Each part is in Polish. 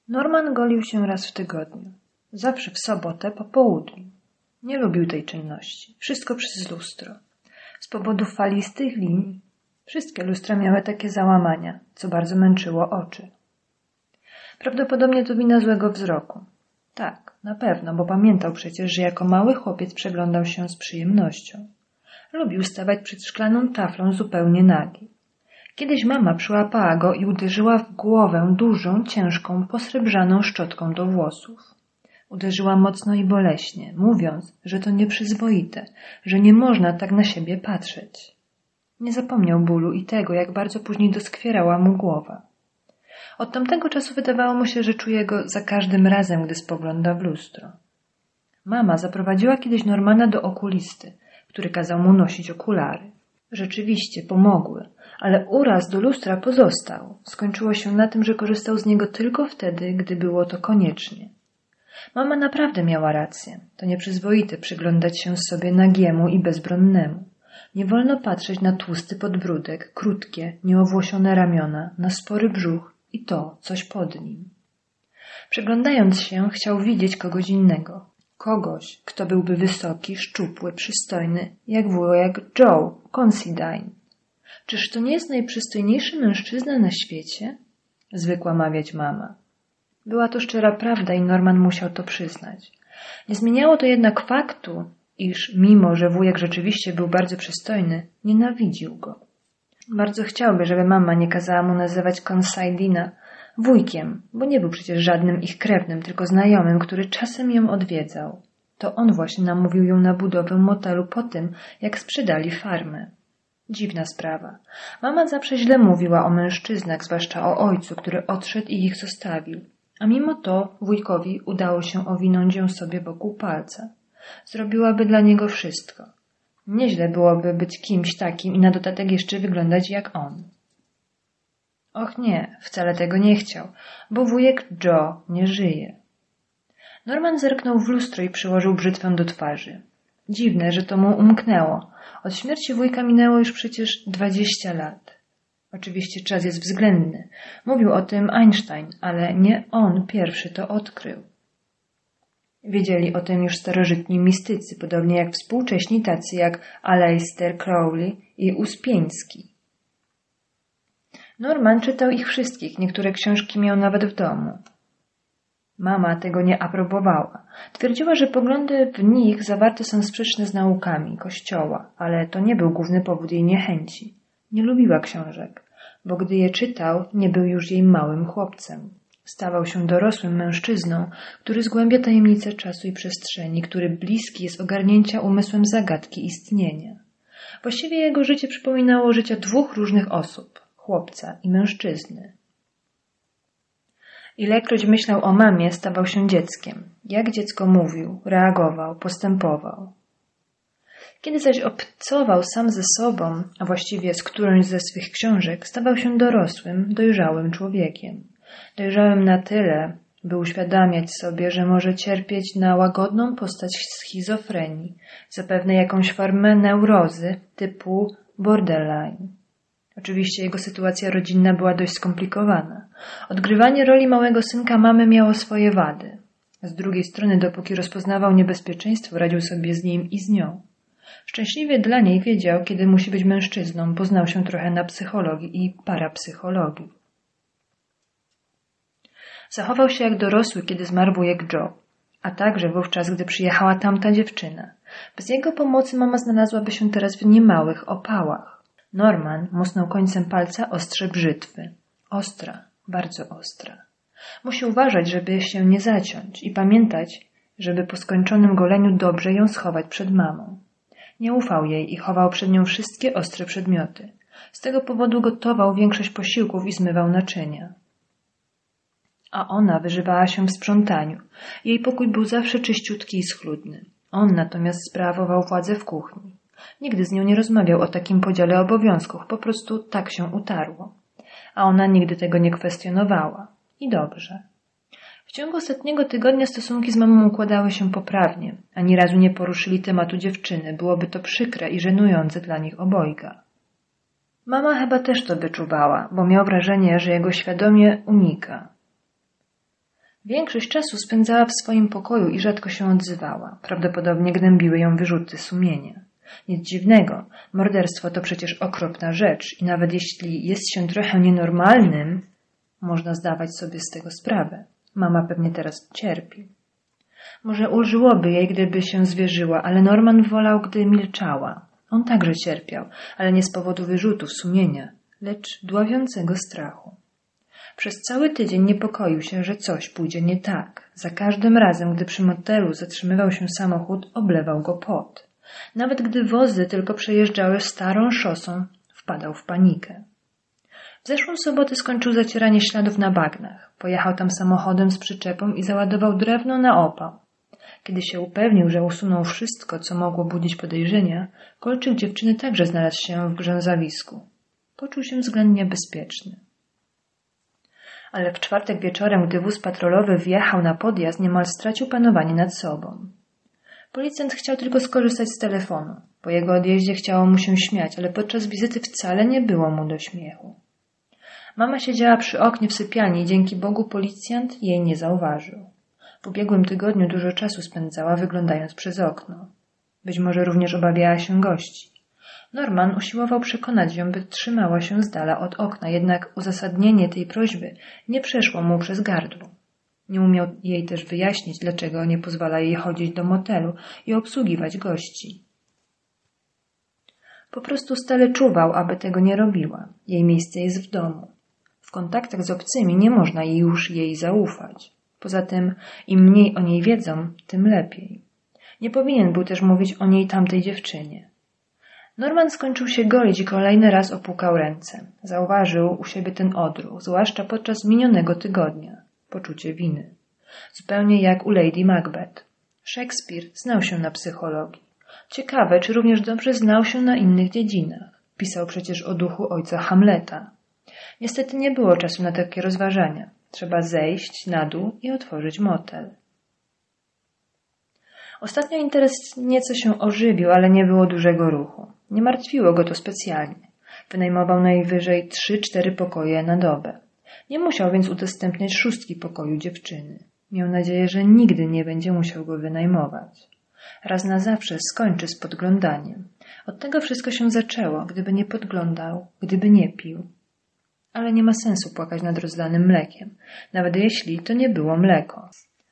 Norman golił się raz w tygodniu. Zawsze w sobotę po południu. Nie lubił tej czynności. Wszystko przez lustro. Z powodu falistych linii. Wszystkie lustra miały takie załamania, co bardzo męczyło oczy. Prawdopodobnie to wina złego wzroku. Tak, na pewno, bo pamiętał przecież, że jako mały chłopiec przeglądał się z przyjemnością. Lubił stawać przed szklaną taflą zupełnie nagi. Kiedyś mama przyłapała go i uderzyła w głowę dużą, ciężką, posrebrzaną szczotką do włosów. Uderzyła mocno i boleśnie, mówiąc, że to nieprzyzwoite, że nie można tak na siebie patrzeć. Nie zapomniał bólu i tego, jak bardzo później doskwierała mu głowa. Od tamtego czasu wydawało mu się, że czuje go za każdym razem, gdy spogląda w lustro. Mama zaprowadziła kiedyś Normana do okulisty, który kazał mu nosić okulary. Rzeczywiście pomogły, ale uraz do lustra pozostał. Skończyło się na tym, że korzystał z niego tylko wtedy, gdy było to koniecznie. Mama naprawdę miała rację. To nieprzyzwoite przyglądać się sobie nagiemu i bezbronnemu. Nie wolno patrzeć na tłusty podbródek, krótkie, nieowłosione ramiona, na spory brzuch i to, coś pod nim. Przyglądając się, chciał widzieć kogoś innego. Kogoś, kto byłby wysoki, szczupły, przystojny, jak wujek Joe Considine. Czyż to nie jest najprzystojniejszy mężczyzna na świecie? Zwykła mawiać mama. Była to szczera prawda i Norman musiał to przyznać. Nie zmieniało to jednak faktu, iż mimo, że wujek rzeczywiście był bardzo przystojny, nienawidził go. Bardzo chciałby, żeby mama nie kazała mu nazywać Considina wujkiem, bo nie był przecież żadnym ich krewnym, tylko znajomym, który czasem ją odwiedzał. To on właśnie namówił ją na budowę motelu po tym, jak sprzedali farmę. Dziwna sprawa. Mama zawsze źle mówiła o mężczyznach, zwłaszcza o ojcu, który odszedł i ich zostawił. A mimo to wujkowi udało się owinąć ją sobie wokół palca. Zrobiłaby dla niego wszystko. Nieźle byłoby być kimś takim i na dodatek jeszcze wyglądać jak on. Och nie, wcale tego nie chciał, bo wujek Joe nie żyje. Norman zerknął w lustro i przyłożył brzytwę do twarzy. Dziwne, że to mu umknęło. Od śmierci wujka minęło już przecież 20 lat. Oczywiście czas jest względny. Mówił o tym Einstein, ale nie on pierwszy to odkrył. Wiedzieli o tym już starożytni mistycy, podobnie jak współcześni tacy jak Aleister Crowley i Uspieński. Norman czytał ich wszystkich, niektóre książki miał nawet w domu. Mama tego nie aprobowała. Twierdziła, że poglądy w nich zawarte są sprzeczne z naukami Kościoła, ale to nie był główny powód jej niechęci. Nie lubiła książek, bo gdy je czytał, nie był już jej małym chłopcem. Stawał się dorosłym mężczyzną, który zgłębia tajemnice czasu i przestrzeni, który bliski jest ogarnięcia umysłem zagadki istnienia. Właściwie jego życie przypominało życie dwóch różnych osób, chłopca i mężczyzny. Ilekroć myślał o mamie, stawał się dzieckiem. Jak dziecko mówił, reagował, postępował. Kiedy zaś obcował sam ze sobą, a właściwie z którąś ze swych książek, stawał się dorosłym, dojrzałym człowiekiem. Dojrzałem na tyle, by uświadamiać sobie, że może cierpieć na łagodną postać schizofrenii, zapewne jakąś formę neurozy typu borderline. Oczywiście jego sytuacja rodzinna była dość skomplikowana. Odgrywanie roli małego synka mamy miało swoje wady. Z drugiej strony, dopóki rozpoznawał niebezpieczeństwo, radził sobie z nim i z nią. Szczęśliwie dla niej wiedział, kiedy musi być mężczyzną, bo znał się trochę na psychologii i parapsychologii. Zachował się jak dorosły, kiedy zmarł wujek Joe, a także wówczas, gdy przyjechała tamta dziewczyna. Bez jego pomocy mama znalazłaby się teraz w niemałych opałach. Norman musnął końcem palca ostrze brzytwy. Ostra, bardzo ostra. Musi uważać, żeby się nie zaciąć i pamiętać, żeby po skończonym goleniu dobrze ją schować przed mamą. Nie ufał jej i chował przed nią wszystkie ostre przedmioty. Z tego powodu gotował większość posiłków i zmywał naczynia. A ona wyżywała się w sprzątaniu. Jej pokój był zawsze czyściutki i schludny. On natomiast sprawował władzę w kuchni. Nigdy z nią nie rozmawiał o takim podziale obowiązków, po prostu tak się utarło. A ona nigdy tego nie kwestionowała. I dobrze. W ciągu ostatniego tygodnia stosunki z mamą układały się poprawnie. Ani razu nie poruszyli tematu dziewczyny. Byłoby to przykre i żenujące dla nich obojga. Mama chyba też to wyczuwała, bo miał wrażenie, że jego świadomie unika. Większość czasu spędzała w swoim pokoju i rzadko się odzywała. Prawdopodobnie gnębiły ją wyrzuty sumienia. Nic dziwnego, morderstwo to przecież okropna rzecz i nawet jeśli jest się trochę nienormalnym, można zdawać sobie z tego sprawę. Mama pewnie teraz cierpi. Może ulżyłoby jej, gdyby się zwierzyła, ale Norman wolał, gdy milczała. On także cierpiał, ale nie z powodu wyrzutów sumienia, lecz dławiącego strachu. Przez cały tydzień niepokoił się, że coś pójdzie nie tak. Za każdym razem, gdy przy motelu zatrzymywał się samochód, oblewał go pot. Nawet gdy wozy tylko przejeżdżały starą szosą, wpadał w panikę. W zeszłą sobotę skończył zacieranie śladów na bagnach. Pojechał tam samochodem z przyczepą i załadował drewno na opał. Kiedy się upewnił, że usunął wszystko, co mogło budzić podejrzenia, kolczyk dziewczyny także znalazł się w grzęzawisku. Poczuł się względnie bezpieczny. Ale w czwartek wieczorem, gdy wóz patrolowy wjechał na podjazd, niemal stracił panowanie nad sobą. Policjant chciał tylko skorzystać z telefonu. Po jego odjeździe chciało mu się śmiać, ale podczas wizyty wcale nie było mu do śmiechu. Mama siedziała przy oknie w sypialni i dzięki Bogu policjant jej nie zauważył. W ubiegłym tygodniu dużo czasu spędzała, wyglądając przez okno. Być może również obawiała się gości. Norman usiłował przekonać ją, by trzymała się z dala od okna, jednak uzasadnienie tej prośby nie przeszło mu przez gardło. Nie umiał jej też wyjaśnić, dlaczego nie pozwala jej chodzić do motelu i obsługiwać gości. Po prostu stale czuwał, aby tego nie robiła. Jej miejsce jest w domu. W kontaktach z obcymi nie można już jej zaufać. Poza tym, im mniej o niej wiedzą, tym lepiej. Nie powinien był też mówić o niej tamtej dziewczynie. Norman skończył się golić i kolejny raz opłukał ręce. Zauważył u siebie ten odruch, zwłaszcza podczas minionego tygodnia. Poczucie winy. Zupełnie jak u Lady Macbeth. Szekspir znał się na psychologii. Ciekawe, czy również dobrze znał się na innych dziedzinach. Pisał przecież o duchu ojca Hamleta. Niestety nie było czasu na takie rozważania. Trzeba zejść na dół i otworzyć motel. Ostatnio interes nieco się ożywił, ale nie było dużego ruchu. Nie martwiło go to specjalnie. Wynajmował najwyżej 3-4 pokoje na dobę. Nie musiał więc udostępniać 6 pokoju dziewczyny. Miał nadzieję, że nigdy nie będzie musiał go wynajmować. Raz na zawsze skończy z podglądaniem. Od tego wszystko się zaczęło, gdyby nie podglądał, gdyby nie pił. Ale nie ma sensu płakać nad rozlanym mlekiem, nawet jeśli to nie było mleko.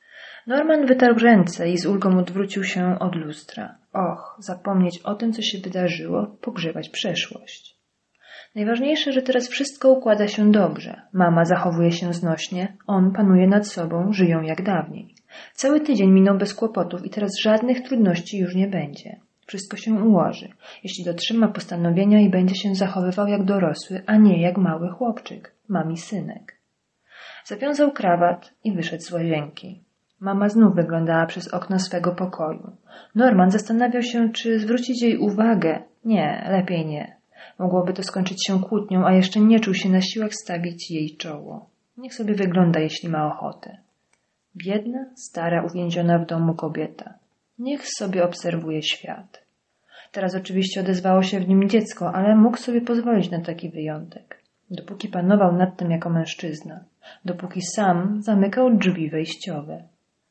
Norman wytarł ręce i z ulgą odwrócił się od lustra. Och, zapomnieć o tym, co się wydarzyło, pogrzebać przeszłość. Najważniejsze, że teraz wszystko układa się dobrze. Mama zachowuje się znośnie, on panuje nad sobą, żyją jak dawniej. Cały tydzień minął bez kłopotów i teraz żadnych trudności już nie będzie. Wszystko się ułoży, jeśli dotrzyma postanowienia i będzie się zachowywał jak dorosły, a nie jak mały chłopczyk, mami synek. Zawiązał krawat i wyszedł z łazienki. Mama znów wyglądała przez okno swego pokoju. Norman zastanawiał się, czy zwrócić jej uwagę. Nie, lepiej nie. Mogłoby to skończyć się kłótnią, a jeszcze nie czuł się na siłach stawić jej czoło. Niech sobie wygląda, jeśli ma ochotę. Biedna, stara, uwięziona w domu kobieta. Niech sobie obserwuje świat. Teraz oczywiście odezwało się w nim dziecko, ale mógł sobie pozwolić na taki wyjątek. Dopóki panował nad tym jako mężczyzna. Dopóki sam zamykał drzwi wejściowe.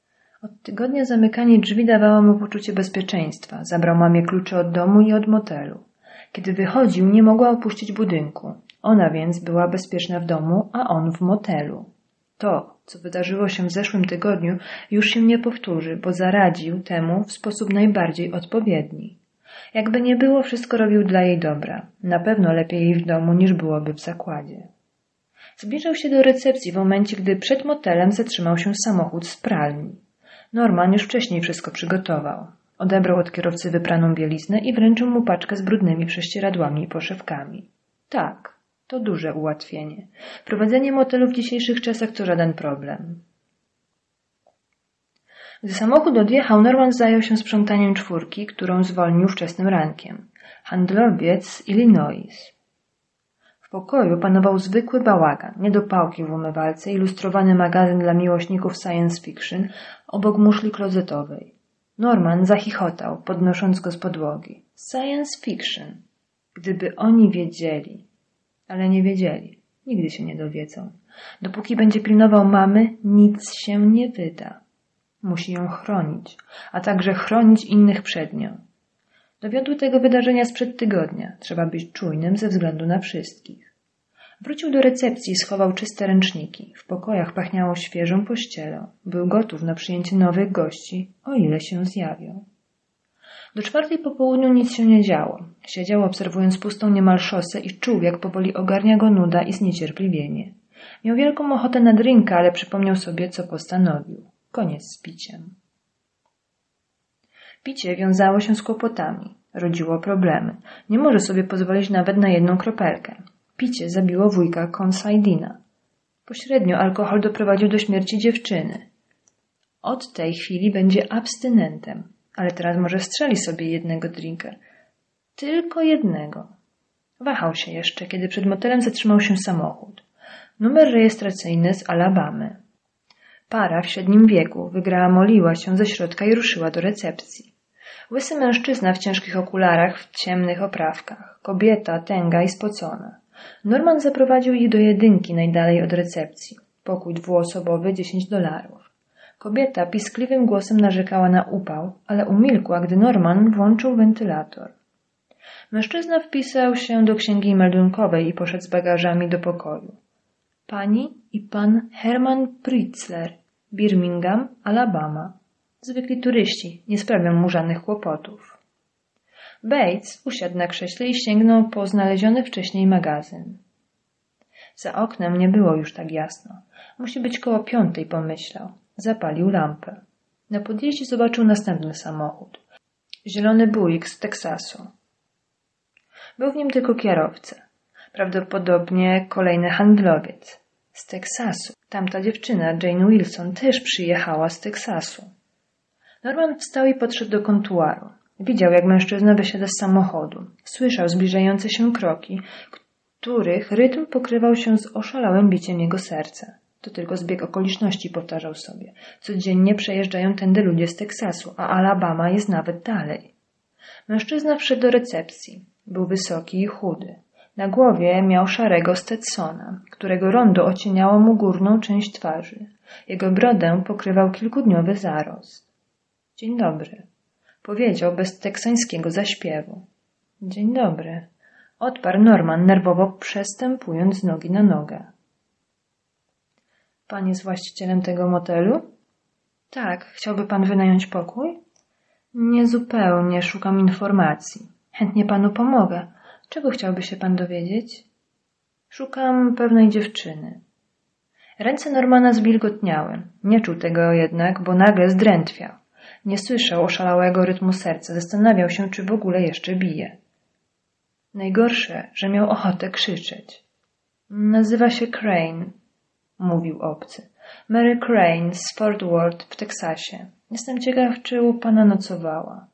Od tygodnia zamykanie drzwi dawało mu poczucie bezpieczeństwa. Zabrał mamie klucze od domu i od motelu. Kiedy wychodził, nie mogła opuścić budynku. Ona więc była bezpieczna w domu, a on w motelu. To, co wydarzyło się w zeszłym tygodniu, już się nie powtórzy, bo zaradził temu w sposób najbardziej odpowiedni. Jakby nie było, wszystko robił dla jej dobra. Na pewno lepiej jej w domu, niż byłoby w zakładzie. Zbliżał się do recepcji w momencie, gdy przed motelem zatrzymał się samochód z pralni. Norman już wcześniej wszystko przygotował. Odebrał od kierowcy wypraną bieliznę i wręczył mu paczkę z brudnymi prześcieradłami i poszewkami. Tak, to duże ułatwienie. Prowadzenie motelu w dzisiejszych czasach to żaden problem. Gdy samochód odjechał, Norman zajął się sprzątaniem 4, którą zwolnił wczesnym rankiem. Handlowiec z Illinois. W pokoju panował zwykły bałagan, niedopałki w umywalce, ilustrowany magazyn dla miłośników science fiction obok muszli klozetowej. Norman zachichotał, podnosząc go z podłogi. Science fiction. Gdyby oni wiedzieli. Ale nie wiedzieli. Nigdy się nie dowiedzą. Dopóki będzie pilnował mamy, nic się nie wyda. Musi ją chronić, a także chronić innych przed nią. Dowiodły tego wydarzenia sprzed tygodnia. Trzeba być czujnym ze względu na wszystkich. Wrócił do recepcji i schował czyste ręczniki. W pokojach pachniało świeżą pościelą. Był gotów na przyjęcie nowych gości, o ile się zjawią. Do 4 po południu nic się nie działo. Siedział, obserwując pustą niemal szosę i czuł, jak powoli ogarnia go nuda i zniecierpliwienie. Miał wielką ochotę na drinka, ale przypomniał sobie, co postanowił. Koniec z piciem. Picie wiązało się z kłopotami. Rodziło problemy. Nie może sobie pozwolić nawet na jedną kropelkę. Picie zabiło wujka Considina. Pośrednio alkohol doprowadził do śmierci dziewczyny. Od tej chwili będzie abstynentem, ale teraz może strzeli sobie jednego drinka. Tylko jednego. Wahał się jeszcze, kiedy przed motelem zatrzymał się samochód. Numer rejestracyjny z Alabamy. Para w średnim wieku wygramoliła się ze środka i ruszyła do recepcji. Łysy mężczyzna w ciężkich okularach, w ciemnych oprawkach. Kobieta tęga i spocona. Norman zaprowadził ich do jedynki najdalej od recepcji. Pokój dwuosobowy, $10. Kobieta piskliwym głosem narzekała na upał, ale umilkła, gdy Norman włączył wentylator. Mężczyzna wpisał się do księgi meldunkowej i poszedł z bagażami do pokoju. Pani i pan Herman Pritzler, Birmingham, Alabama. Zwykli turyści, nie sprawią mu żadnych kłopotów. Bates usiadł na krześle i sięgnął po znaleziony wcześniej magazyn. Za oknem nie było już tak jasno. Musi być koło 5, pomyślał. Zapalił lampę. Na podjeździe zobaczył następny samochód. Zielony Buick z Teksasu. Był w nim tylko kierowca. Prawdopodobnie kolejny handlowiec. Z Teksasu. Tamta dziewczyna, Jane Wilson, też przyjechała z Teksasu. Norman wstał i podszedł do kontuaru. Widział, jak mężczyzna wysiada z samochodu. Słyszał zbliżające się kroki, których rytm pokrywał się z oszalałym biciem jego serca. To tylko zbieg okoliczności, powtarzał sobie. Codziennie przejeżdżają tędy ludzie z Teksasu, a Alabama jest nawet dalej. Mężczyzna wszedł do recepcji. Był wysoki i chudy. Na głowie miał szarego Stetsona, którego rondo ocieniało mu górną część twarzy. Jego brodę pokrywał kilkudniowy zarost. Dzień dobry, powiedział bez teksańskiego zaśpiewu. Dzień dobry, odparł Norman, nerwowo przestępując z nogi na nogę. Pan jest właścicielem tego motelu? Tak, chciałby pan wynająć pokój? Niezupełnie, szukam informacji. Chętnie panu pomogę. Czego chciałby się pan dowiedzieć? Szukam pewnej dziewczyny. Ręce Normana zwilgotniały. Nie czuł tego jednak, bo nagle zdrętwiał. Nie słyszał oszalałego rytmu serca. Zastanawiał się, czy w ogóle jeszcze bije. Najgorsze, że miał ochotę krzyczeć. Nazywa się Crane, mówił obcy. Mary Crane z Fort Worth w Teksasie. Jestem ciekaw, czy u pana nocowała.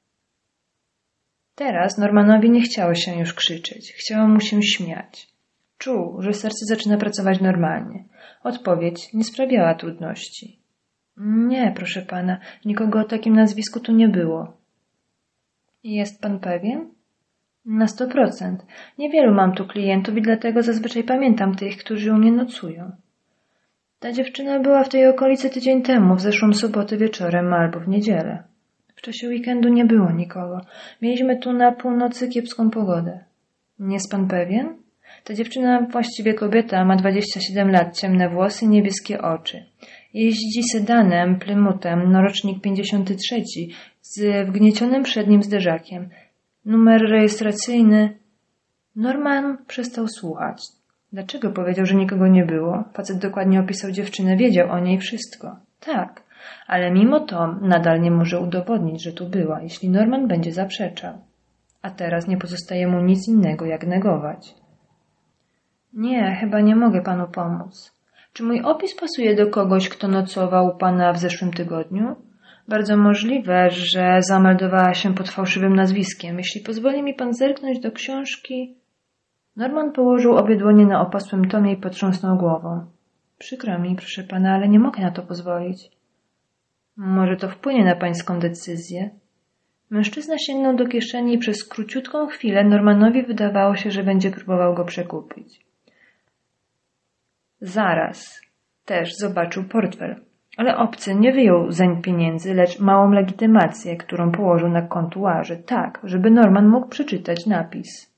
Teraz Normanowi nie chciało się już krzyczeć. Chciało mu się śmiać. Czuł, że serce zaczyna pracować normalnie. Odpowiedź nie sprawiała trudności. Nie, proszę pana, nikogo o takim nazwisku tu nie było. Jest pan pewien? Na 100%. Niewielu mam tu klientów i dlatego zazwyczaj pamiętam tych, którzy u mnie nocują. Ta dziewczyna była w tej okolicy tydzień temu, w zeszłą sobotę wieczorem albo w niedzielę. W czasie weekendu nie było nikogo. Mieliśmy tu na północy kiepską pogodę. Nie jest pan pewien? Ta dziewczyna, właściwie kobieta, ma 27 lat, ciemne włosy i niebieskie oczy. Jeździ sedanem, Plymouthem, rocznik 53, z wgniecionym przednim zderzakiem. Numer rejestracyjny... Norman przestał słuchać. Dlaczego powiedział, że nikogo nie było? Facet dokładnie opisał dziewczynę, wiedział o niej wszystko. Tak, ale mimo to nadal nie może udowodnić, że tu była, jeśli Norman będzie zaprzeczał. A teraz nie pozostaje mu nic innego, jak negować. Nie, chyba nie mogę panu pomóc. Czy mój opis pasuje do kogoś, kto nocował u pana w zeszłym tygodniu? Bardzo możliwe, że zameldowała się pod fałszywym nazwiskiem. Jeśli pozwoli mi pan zerknąć do książki... Norman położył obie dłonie na opasłym tomie i potrząsnął głową. Przykro mi, proszę pana, ale nie mogę na to pozwolić. Może to wpłynie na pańską decyzję? Mężczyzna sięgnął do kieszeni i przez króciutką chwilę Normanowi wydawało się, że będzie próbował go przekupić. Zaraz. Też zobaczył portfel. Ale obcy nie wyjął zeń pieniędzy, lecz małą legitymację, którą położył na kontuarze, tak, żeby Norman mógł przeczytać napis.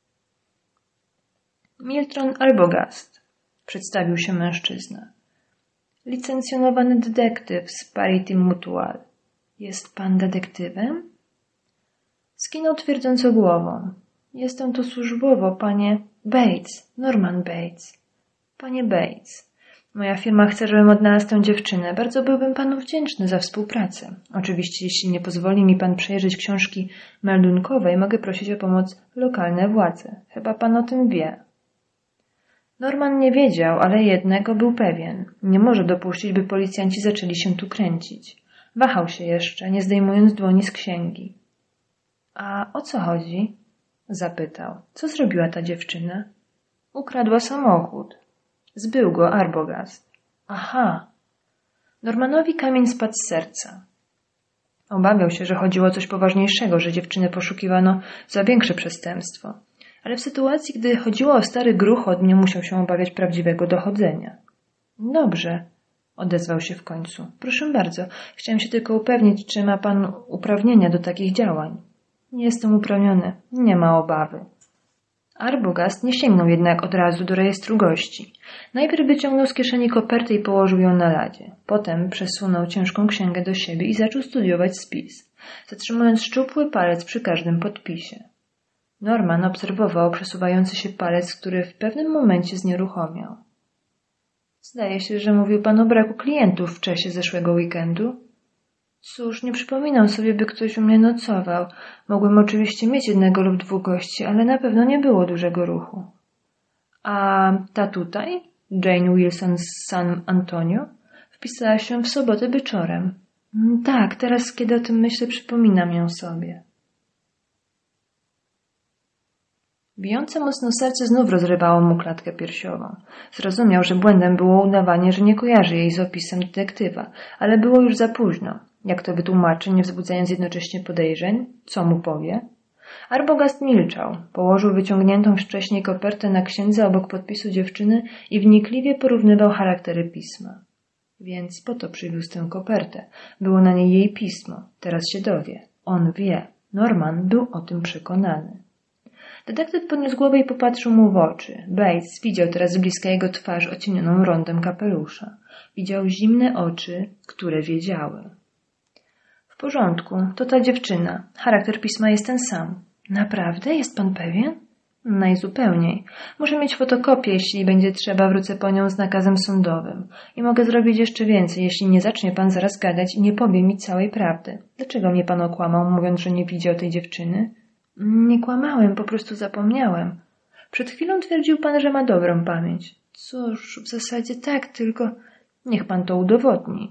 Milton Arbogast, przedstawił się mężczyzna. Licencjonowany detektyw z Parity Mutual. Jest pan detektywem? Skinął twierdząco głową. Jestem tu służbowo, panie Bates, Norman Bates. Panie Bates, moja firma chce, żebym odnalazł tę dziewczynę. Bardzo byłbym panu wdzięczny za współpracę. Oczywiście, jeśli nie pozwoli mi pan przejrzeć książki meldunkowej, mogę prosić o pomoc lokalne władze. Chyba pan o tym wie. Norman nie wiedział, ale jednego był pewien. Nie może dopuścić, by policjanci zaczęli się tu kręcić. Wahał się jeszcze, nie zdejmując dłoni z księgi. A o co chodzi? Zapytał. Co zrobiła ta dziewczyna? Ukradła samochód. Zbył go Arbogast. Aha. Normanowi kamień spadł z serca. Obawiał się, że chodziło o coś poważniejszego, że dziewczynę poszukiwano za większe przestępstwo. Ale w sytuacji, gdy chodziło o stary gruchot, nie musiał się obawiać prawdziwego dochodzenia. Dobrze, odezwał się w końcu. Proszę bardzo, chciałem się tylko upewnić, czy ma pan uprawnienia do takich działań. Nie jestem uprawniony, nie ma obawy. Arbogast nie sięgnął jednak od razu do rejestru gości. Najpierw wyciągnął z kieszeni kopertę i położył ją na ladzie. Potem przesunął ciężką księgę do siebie i zaczął studiować spis, zatrzymując szczupły palec przy każdym podpisie. Norman obserwował przesuwający się palec, który w pewnym momencie znieruchomiał. Zdaje się, że mówił pan o braku klientów w czasie zeszłego weekendu. Cóż, nie przypominam sobie, by ktoś u mnie nocował. Mogłem oczywiście mieć jednego lub dwóch gości, ale na pewno nie było dużego ruchu. A ta tutaj, Jane Wilson z San Antonio, wpisała się w sobotę wieczorem. Tak, teraz kiedy o tym myślę, przypominam ją sobie. Bijące mocno serce znów rozrywało mu klatkę piersiową. Zrozumiał, że błędem było udawanie, że nie kojarzy jej z opisem detektywa, ale było już za późno. Jak to wytłumaczy, nie wzbudzając jednocześnie podejrzeń? Co mu powie? Arbogast milczał. Położył wyciągniętą wcześniej kopertę na księdze obok podpisu dziewczyny i wnikliwie porównywał charaktery pisma. Więc po to przywiózł tę kopertę. Było na niej jej pismo. Teraz się dowie. On wie. Norman był o tym przekonany. Detektyw podniósł głowę i popatrzył mu w oczy. Bates widział teraz z bliska jego twarz ocienioną rondem kapelusza. Widział zimne oczy, które wiedziały. W porządku, to ta dziewczyna. Charakter pisma jest ten sam. Naprawdę? Jest pan pewien? Najzupełniej. Muszę mieć fotokopię, jeśli będzie trzeba, wrócę po nią z nakazem sądowym. I mogę zrobić jeszcze więcej, jeśli nie zacznie pan zaraz gadać i nie powie mi całej prawdy. Dlaczego mnie pan okłamał, mówiąc, że nie widział tej dziewczyny? Nie kłamałem, po prostu zapomniałem. Przed chwilą twierdził pan, że ma dobrą pamięć. Cóż, w zasadzie tak, tylko niech pan to udowodni.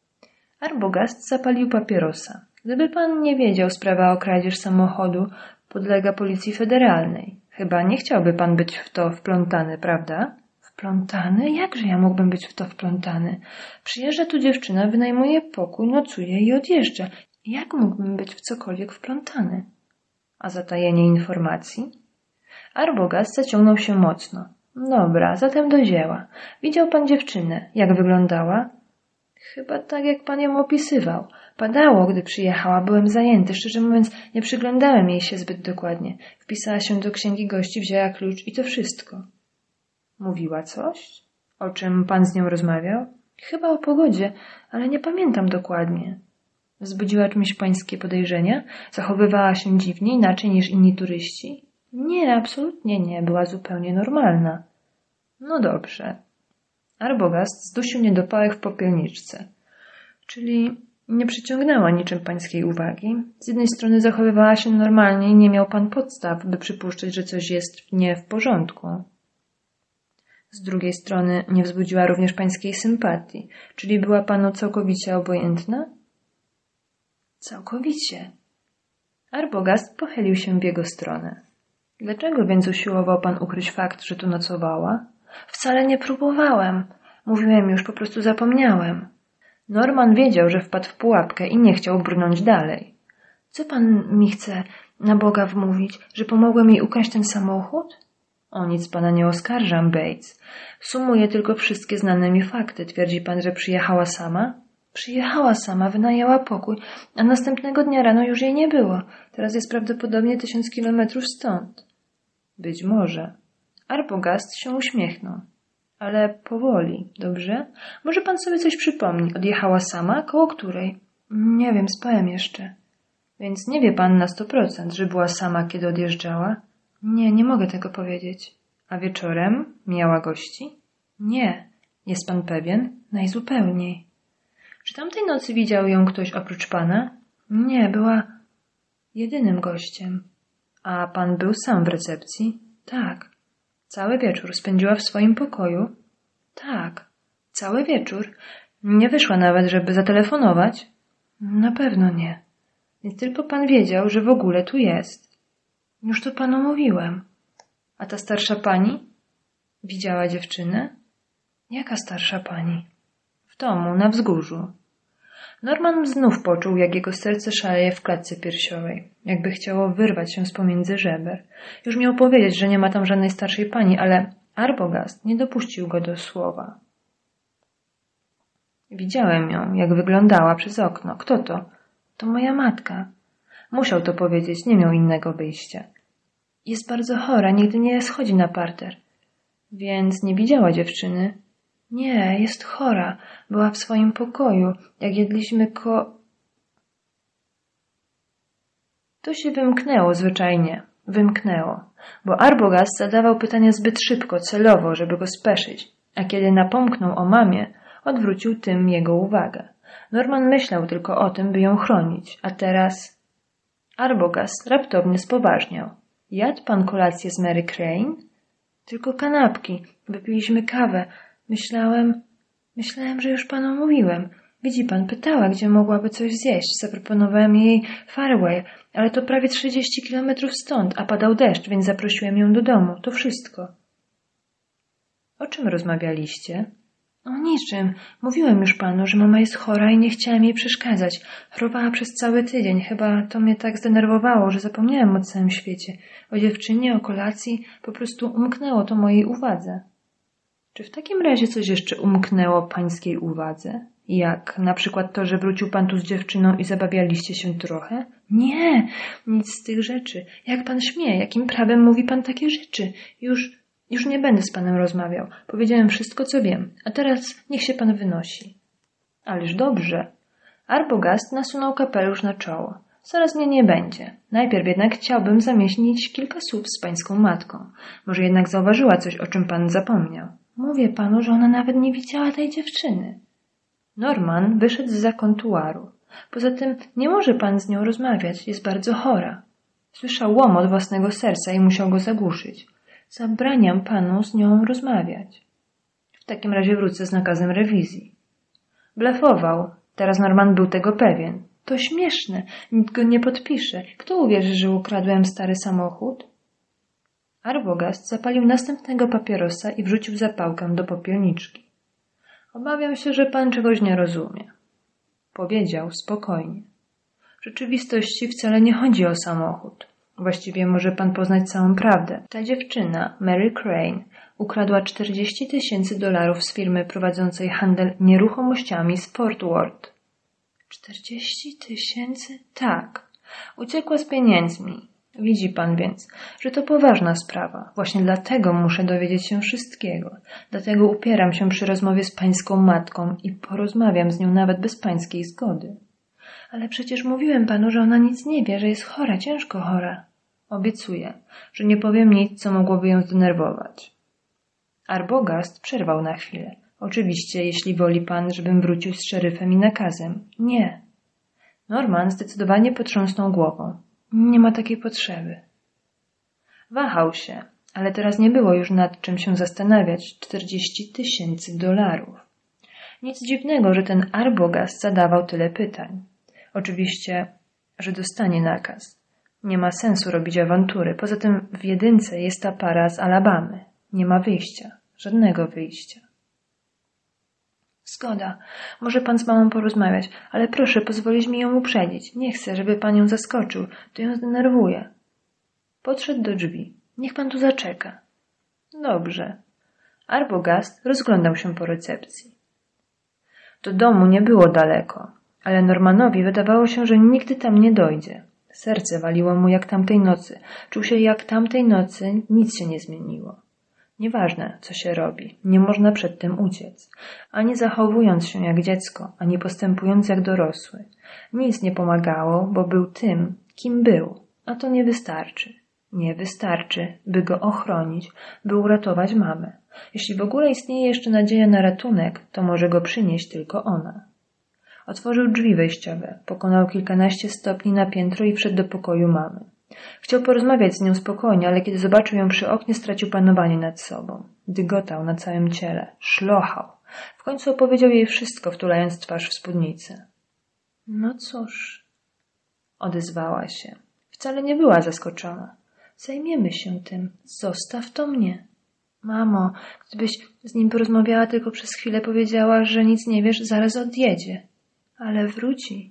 Arbogast zapalił papierosa. Gdyby pan nie wiedział, sprawa o kradzież samochodu podlega Policji Federalnej. Chyba nie chciałby pan być w to wplątany, prawda? Wplątany? Jakże ja mógłbym być w to wplątany? Przyjeżdża tu dziewczyna, wynajmuje pokój, nocuje i odjeżdża. Jak mógłbym być w cokolwiek wplątany? A zatajenie informacji? Arbogast zaciągnął się mocno. Dobra, zatem do dzieła. Widział pan dziewczynę. Jak wyglądała? Chyba tak, jak pan ją opisywał. Padało, gdy przyjechała. Byłem zajęty. Szczerze mówiąc, nie przyglądałem jej się zbyt dokładnie. Wpisała się do księgi gości, wzięła klucz i to wszystko. Mówiła coś? O czym pan z nią rozmawiał? Chyba o pogodzie, ale nie pamiętam dokładnie. Wzbudziła czymś pańskie podejrzenia? Zachowywała się dziwnie, inaczej niż inni turyści? Nie, absolutnie nie. Była zupełnie normalna. No dobrze. Arbogast zdusił niedopałek w popielniczce. Czyli nie przyciągnęła niczym pańskiej uwagi. Z jednej strony zachowywała się normalnie i nie miał pan podstaw, by przypuszczać, że coś jest nie w porządku. Z drugiej strony nie wzbudziła również pańskiej sympatii, czyli była panu całkowicie obojętna? Całkowicie. Arbogast pochylił się w jego stronę. Dlaczego więc usiłował pan ukryć fakt, że tu nocowała? Wcale nie próbowałem. Mówiłem już, po prostu zapomniałem. Norman wiedział, że wpadł w pułapkę i nie chciał brnąć dalej. Co pan mi chce na Boga wmówić, że pomogłem jej ukraść ten samochód? O nic pana nie oskarżam, Bates. Sumuję tylko wszystkie znane mi fakty. Twierdzi pan, że przyjechała sama? Przyjechała sama, wynajęła pokój, a następnego dnia rano już jej nie było. Teraz jest prawdopodobnie 1000 kilometrów stąd. Być może. Arbogast się uśmiechnął. Ale powoli, dobrze? Może pan sobie coś przypomni. Odjechała sama? Koło której? Nie wiem, spałem jeszcze. Więc nie wie pan na 100%, że była sama, kiedy odjeżdżała? Nie mogę tego powiedzieć. A wieczorem miała gości? Nie. Jest pan pewien? Najzupełniej. Czy tamtej nocy widział ją ktoś oprócz pana? Nie, była jedynym gościem. A pan był sam w recepcji? Tak. Cały wieczór spędziła w swoim pokoju? Tak. Cały wieczór? Nie wyszła nawet, żeby zatelefonować? Na pewno nie. Więc tylko pan wiedział, że w ogóle tu jest. Już to panu mówiłem. A ta starsza pani? Widziała dziewczynę? Jaka starsza pani? W domu, na wzgórzu. Norman znów poczuł, jak jego serce szaleje w klatce piersiowej, jakby chciało wyrwać się z pomiędzy żeber. Już miał powiedzieć, że nie ma tam żadnej starszej pani, ale Arbogast nie dopuścił go do słowa. Widziałem ją, jak wyglądała przez okno. Kto to? To moja matka. Musiał to powiedzieć, nie miał innego wyjścia. Jest bardzo chora, nigdy nie schodzi na parter. Więc nie widziała dziewczyny? Nie, jest chora. Była w swoim pokoju, jak jedliśmy To się wymknęło zwyczajnie. Wymknęło. Bo Arbogast zadawał pytania zbyt szybko, celowo, żeby go speszyć. A kiedy napomknął o mamie, odwrócił tym jego uwagę. Norman myślał tylko o tym, by ją chronić. A teraz... Arbogast raptownie spoważniał. Jadł pan kolację z Mary Crane? Tylko kanapki. Wypiliśmy kawę. Myślałem, że już panu mówiłem. Widzi pan, pytała, gdzie mogłaby coś zjeść. Zaproponowałem jej Fareway, ale to prawie 30 kilometrów stąd, a padał deszcz, więc zaprosiłem ją do domu. To wszystko. O czym rozmawialiście? O niczym. Mówiłem już panu, że mama jest chora i nie chciałem jej przeszkadzać. Chorowała przez cały tydzień. Chyba to mnie tak zdenerwowało, że zapomniałem o całym świecie. O dziewczynie, o kolacji. Po prostu umknęło to mojej uwadze. Czy w takim razie coś jeszcze umknęło pańskiej uwadze? Jak na przykład to, że wrócił pan tu z dziewczyną i zabawialiście się trochę? Nie, nic z tych rzeczy. Jak pan śmie? Jakim prawem mówi pan takie rzeczy? Już nie będę z panem rozmawiał. Powiedziałem wszystko, co wiem. A teraz niech się pan wynosi. Ależ dobrze. Arbogast nasunął kapelusz na czoło. Zaraz mnie nie będzie. Najpierw jednak chciałbym zamieścić kilka słów z pańską matką. Może jednak zauważyła coś, o czym pan zapomniał. Mówię panu, że ona nawet nie widziała tej dziewczyny. Norman wyszedł zza kontuaru. Poza tym nie może pan z nią rozmawiać. Jest bardzo chora. Słyszał łomot własnego serca i musiał go zagłuszyć. Zabraniam panu z nią rozmawiać. W takim razie wrócę z nakazem rewizji. Blefował. Teraz Norman był tego pewien. To śmieszne. Nikt go nie podpisze. Kto uwierzy, że ukradłem stary samochód? Arbogast zapalił następnego papierosa i wrzucił zapałkę do popielniczki. Obawiam się, że pan czegoś nie rozumie. Powiedział spokojnie. W rzeczywistości wcale nie chodzi o samochód. Właściwie może pan poznać całą prawdę. Ta dziewczyna, Mary Crane, ukradła $40,000 z firmy prowadzącej handel nieruchomościami z Fort Worth. 40,000? Tak. Uciekła z pieniędzmi. Widzi pan więc, że to poważna sprawa. Właśnie dlatego muszę dowiedzieć się wszystkiego. Dlatego upieram się przy rozmowie z pańską matką i porozmawiam z nią nawet bez pańskiej zgody. Ale przecież mówiłem panu, że ona nic nie wie, że jest chora, ciężko chora. Obiecuję, że nie powiem nic, co mogłoby ją zdenerwować. Arbogast przerwał na chwilę. Oczywiście, jeśli woli pan, żebym wrócił z szeryfem i nakazem. Nie. Norman zdecydowanie potrząsnął głową. Nie ma takiej potrzeby. Wahał się, ale teraz nie było już nad czym się zastanawiać. $40,000. Nic dziwnego, że ten Arbogast zadawał tyle pytań. Oczywiście, że dostanie nakaz. Nie ma sensu robić awantury. Poza tym w jedynce jest ta para z Alabamy. Nie ma wyjścia. Żadnego wyjścia. Zgoda. Może pan z mamą porozmawiać, ale proszę pozwolić mi ją uprzedzić. Nie chcę, żeby pan ją zaskoczył. To ją zdenerwuje. Podszedł do drzwi. Niech pan tu zaczeka. Dobrze. Arbogast rozglądał się po recepcji. Do domu nie było daleko, ale Normanowi wydawało się, że nigdy tam nie dojdzie. Serce waliło mu jak tamtej nocy. Czuł się jak tamtej nocy, nic się nie zmieniło. Nieważne, co się robi, nie można przed tym uciec. Ani zachowując się jak dziecko, ani postępując jak dorosły. Nic nie pomagało, bo był tym, kim był, a to nie wystarczy. Nie wystarczy, by go ochronić, by uratować mamę. Jeśli w ogóle istnieje jeszcze nadzieja na ratunek, to może go przynieść tylko ona. Otworzył drzwi wejściowe, pokonał kilkanaście stopni na piętro i wszedł do pokoju mamy. Chciał porozmawiać z nią spokojnie, ale kiedy zobaczył ją przy oknie, stracił panowanie nad sobą. Dygotał na całym ciele, szlochał. W końcu opowiedział jej wszystko, wtulając twarz w spódnicę. No cóż, odezwała się. Wcale nie była zaskoczona. Zajmiemy się tym. Zostaw to mnie. Mamo, gdybyś z nim porozmawiała tylko przez chwilę, powiedziała, że nic nie wiesz, zaraz odjedzie. Ale wróci.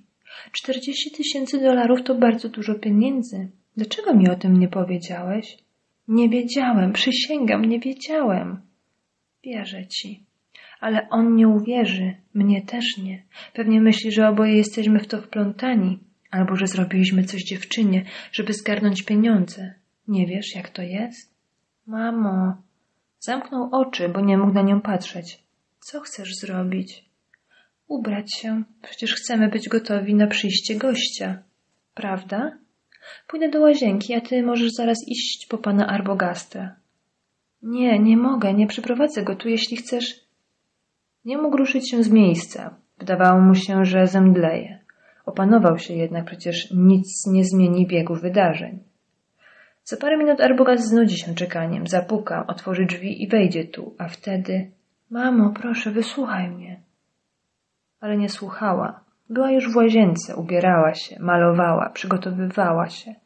$40,000 to bardzo dużo pieniędzy. Dlaczego mi o tym nie powiedziałeś? Nie wiedziałem, przysięgam, nie wiedziałem. Wierzę ci. Ale on nie uwierzy, mnie też nie. Pewnie myśli, że oboje jesteśmy w to wplątani, albo że zrobiliśmy coś dziewczynie, żeby zgarnąć pieniądze. Nie wiesz, jak to jest? Mamo. Zamknął oczy, bo nie mógł na nią patrzeć. Co chcesz zrobić? Ubrać się. Przecież chcemy być gotowi na przyjście gościa. Prawda? Pójdę do łazienki, a ty możesz zaraz iść po pana Arbogasta. Nie, nie mogę, nie przyprowadzę go tu, jeśli chcesz. Nie mógł ruszyć się z miejsca. Wydawało mu się, że zemdleje. Opanował się jednak, przecież nic nie zmieni biegu wydarzeń. Za parę minut Arbogast znudzi się czekaniem, zapuka, otworzy drzwi i wejdzie tu, a wtedy... Mamo, proszę, wysłuchaj mnie. Ale nie słuchała. Była już w łazience, ubierała się, malowała, przygotowywała się.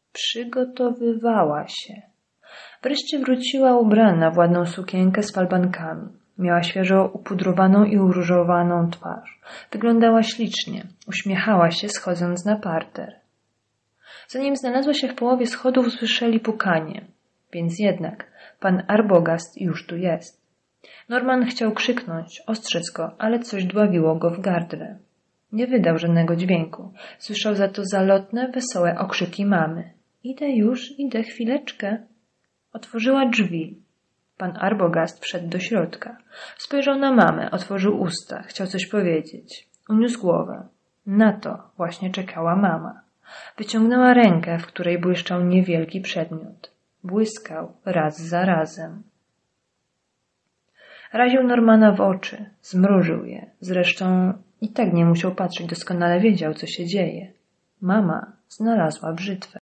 Wreszcie wróciła ubrana w ładną sukienkę z falbankami. Miała świeżo upudrowaną i uróżowaną twarz. Wyglądała ślicznie, uśmiechała się, schodząc na parter. Zanim znalazła się w połowie schodów, usłyszeli pukanie. Więc jednak pan Arbogast już tu jest. Norman chciał krzyknąć, ostrzec go, ale coś dławiło go w gardle. Nie wydał żadnego dźwięku. Słyszał za to zalotne, wesołe okrzyki mamy. Idę, chwileczkę. Otworzyła drzwi. Pan Arbogast wszedł do środka. Spojrzał na mamę, otworzył usta, chciał coś powiedzieć. Uniósł głowę. Na to właśnie czekała mama. Wyciągnęła rękę, w której błyszczał niewielki przedmiot. Błyskał raz za razem. Raził Normana w oczy, zmrużył je. Zresztą i tak nie musiał patrzeć, doskonale wiedział, co się dzieje. Mama znalazła brzytwę.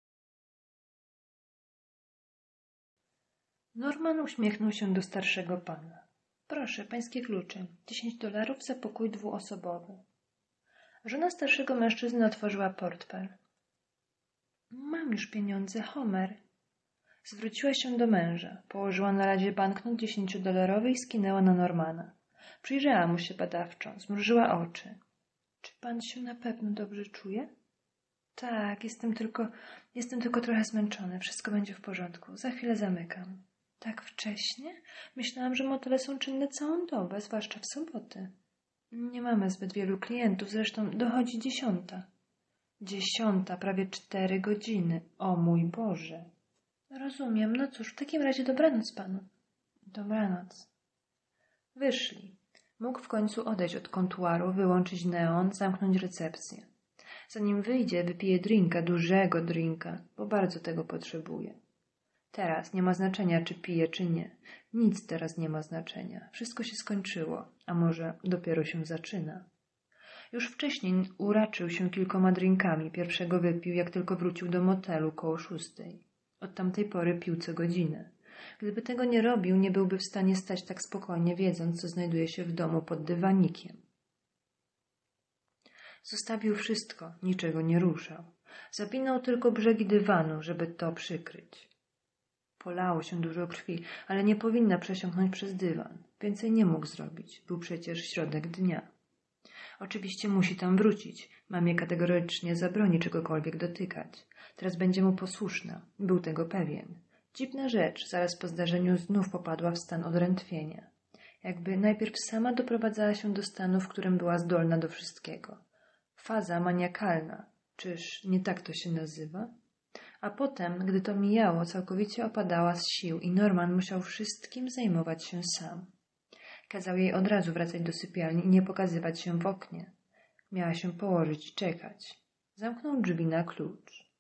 Norman uśmiechnął się do starszego pana. Proszę, pańskie klucze. $10 za pokój dwuosobowy. Żona starszego mężczyzny otworzyła portfel. Mam już pieniądze, Homer. Zwróciła się do męża. Położyła na razie banknot $10 i skinęła na Normana. Przyjrzała mu się badawczo, zmrużyła oczy. Czy pan się na pewno dobrze czuje? Tak, jestem tylko trochę zmęczony. Wszystko będzie w porządku. Za chwilę zamykam. Tak wcześnie? Myślałam, że motele są czynne całą dobę, zwłaszcza w soboty. Nie mamy zbyt wielu klientów, zresztą dochodzi 10. 10, prawie 4 godziny. O mój Boże. Rozumiem. No cóż, w takim razie dobranoc panu. Dobranoc. Wyszli. Mógł w końcu odejść od kontuaru, wyłączyć neon, zamknąć recepcję. Zanim wyjdzie, wypije drinka, dużego drinka, bo bardzo tego potrzebuje. Teraz nie ma znaczenia, czy pije, czy nie. Nic teraz nie ma znaczenia. Wszystko się skończyło, a może dopiero się zaczyna. Już wcześniej uraczył się kilkoma drinkami. Pierwszego wypił, jak tylko wrócił do motelu koło 6. Od tamtej pory pił co godzinę. Gdyby tego nie robił, nie byłby w stanie stać tak spokojnie, wiedząc, co znajduje się w domu pod dywanikiem. Zostawił wszystko, niczego nie ruszał. Zapinał tylko brzegi dywanu, żeby to przykryć. Polało się dużo krwi, ale nie powinna przesiąknąć przez dywan. Więcej nie mógł zrobić. Był przecież środek dnia. Oczywiście musi tam wrócić. Mamie kategorycznie zabroni czegokolwiek dotykać. Teraz będzie mu posłuszna. Był tego pewien. Dziwna rzecz, zaraz po zdarzeniu znów popadła w stan odrętwienia. Jakby najpierw sama doprowadzała się do stanu, w którym była zdolna do wszystkiego. Faza maniakalna, czyż nie tak to się nazywa? A potem, gdy to mijało, całkowicie opadała z sił i Norman musiał wszystkim zajmować się sam. Kazał jej od razu wracać do sypialni i nie pokazywać się w oknie. Miała się położyć i czekać. Zamknął drzwi na klucz.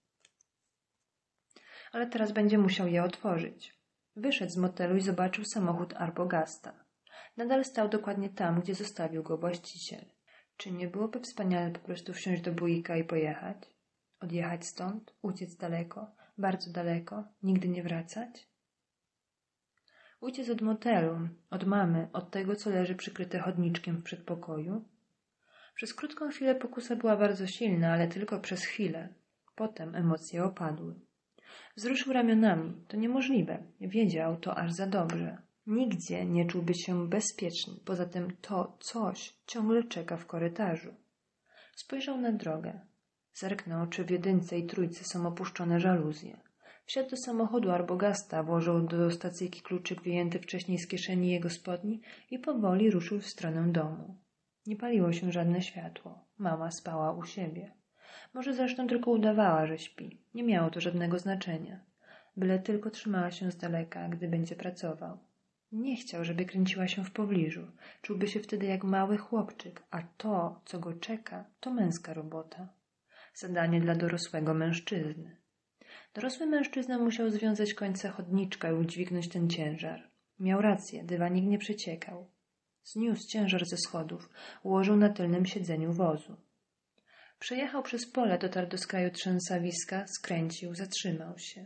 Ale teraz będzie musiał je otworzyć. Wyszedł z motelu i zobaczył samochód Arbogasta. Nadal stał dokładnie tam, gdzie zostawił go właściciel. Czy nie byłoby wspaniale po prostu wsiąść do bujika i pojechać? Odjechać stąd? Uciec daleko? Bardzo daleko? Nigdy nie wracać? Uciec od motelu, od mamy, od tego, co leży przykryte chodniczkiem w przedpokoju? Przez krótką chwilę pokusa była bardzo silna, ale tylko przez chwilę. Potem emocje opadły. Wzruszył ramionami. To niemożliwe. Wiedział to aż za dobrze. Nigdzie nie czułby się bezpieczny. Poza tym to coś ciągle czeka w korytarzu. Spojrzał na drogę. Zerknął, czy w jedynce i trójce są opuszczone żaluzje. Wsiadł do samochodu Arbogasta, włożył do stacyjki kluczyk wyjęty wcześniej z kieszeni jego spodni i powoli ruszył w stronę domu. Nie paliło się żadne światło. Mama spała u siebie. Może zresztą tylko udawała, że śpi. Nie miało to żadnego znaczenia. Byle tylko trzymała się z daleka, gdy będzie pracował. Nie chciał, żeby kręciła się w pobliżu. Czułby się wtedy jak mały chłopczyk, a to, co go czeka, to męska robota. Zadanie dla dorosłego mężczyzny. Dorosły mężczyzna musiał związać końce chodniczka i udźwignąć ten ciężar. Miał rację, dywanik nie przeciekał. Zniósł ciężar ze schodów, ułożył na tylnym siedzeniu wozu. Przejechał przez pole, dotarł do skraju trzęsawiska, skręcił, zatrzymał się.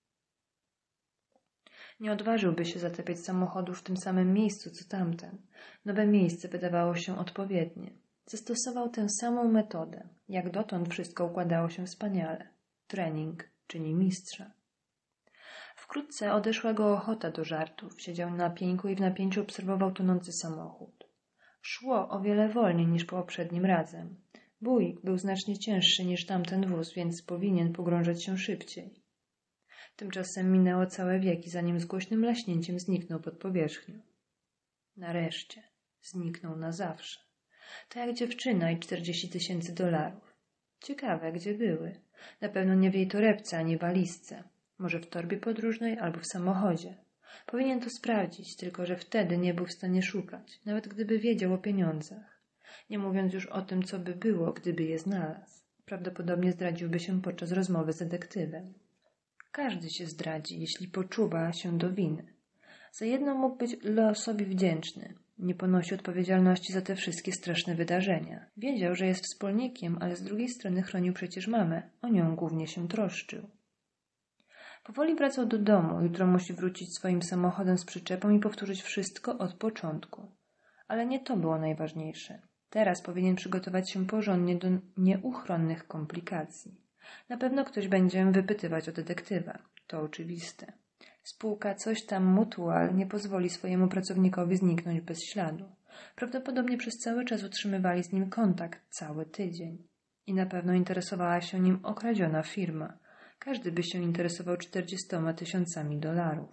Nie odważyłby się zatapiać samochodu w tym samym miejscu, co tamten. Nowe miejsce wydawało się odpowiednie. Zastosował tę samą metodę. Jak dotąd wszystko układało się wspaniale. Trening czyni mistrza. Wkrótce odeszła go ochota do żartów. Siedział na pieńku i w napięciu obserwował tonący samochód. Szło o wiele wolniej niż poprzednim razem. Bujik był znacznie cięższy niż tamten wóz, więc powinien pogrążać się szybciej. Tymczasem minęło całe wieki, zanim z głośnym laśnięciem zniknął pod powierzchnią. Nareszcie zniknął na zawsze. To jak dziewczyna i $40,000. Ciekawe, gdzie były. Na pewno nie w jej torebce ani walizce. Może w torbie podróżnej albo w samochodzie. Powinien to sprawdzić, tylko że wtedy nie był w stanie szukać, nawet gdyby wiedział o pieniądzach. Nie mówiąc już o tym, co by było, gdyby je znalazł. Prawdopodobnie zdradziłby się podczas rozmowy z detektywem. Każdy się zdradzi, jeśli poczuwa się do winy. Za jedno mógł być losowi wdzięczny. Nie ponosi odpowiedzialności za te wszystkie straszne wydarzenia. Wiedział, że jest wspólnikiem, ale z drugiej strony chronił przecież mamę. O nią głównie się troszczył. Powoli wracał do domu. Jutro musi wrócić swoim samochodem z przyczepą i powtórzyć wszystko od początku. Ale nie to było najważniejsze. Teraz powinien przygotować się porządnie do nieuchronnych komplikacji. Na pewno ktoś będzie wypytywać o detektywa. To oczywiste. Spółka coś tam Mutual nie pozwoli swojemu pracownikowi zniknąć bez śladu. Prawdopodobnie przez cały czas utrzymywali z nim kontakt, cały tydzień. I na pewno interesowała się nim okradziona firma. Każdy by się interesował $40,000.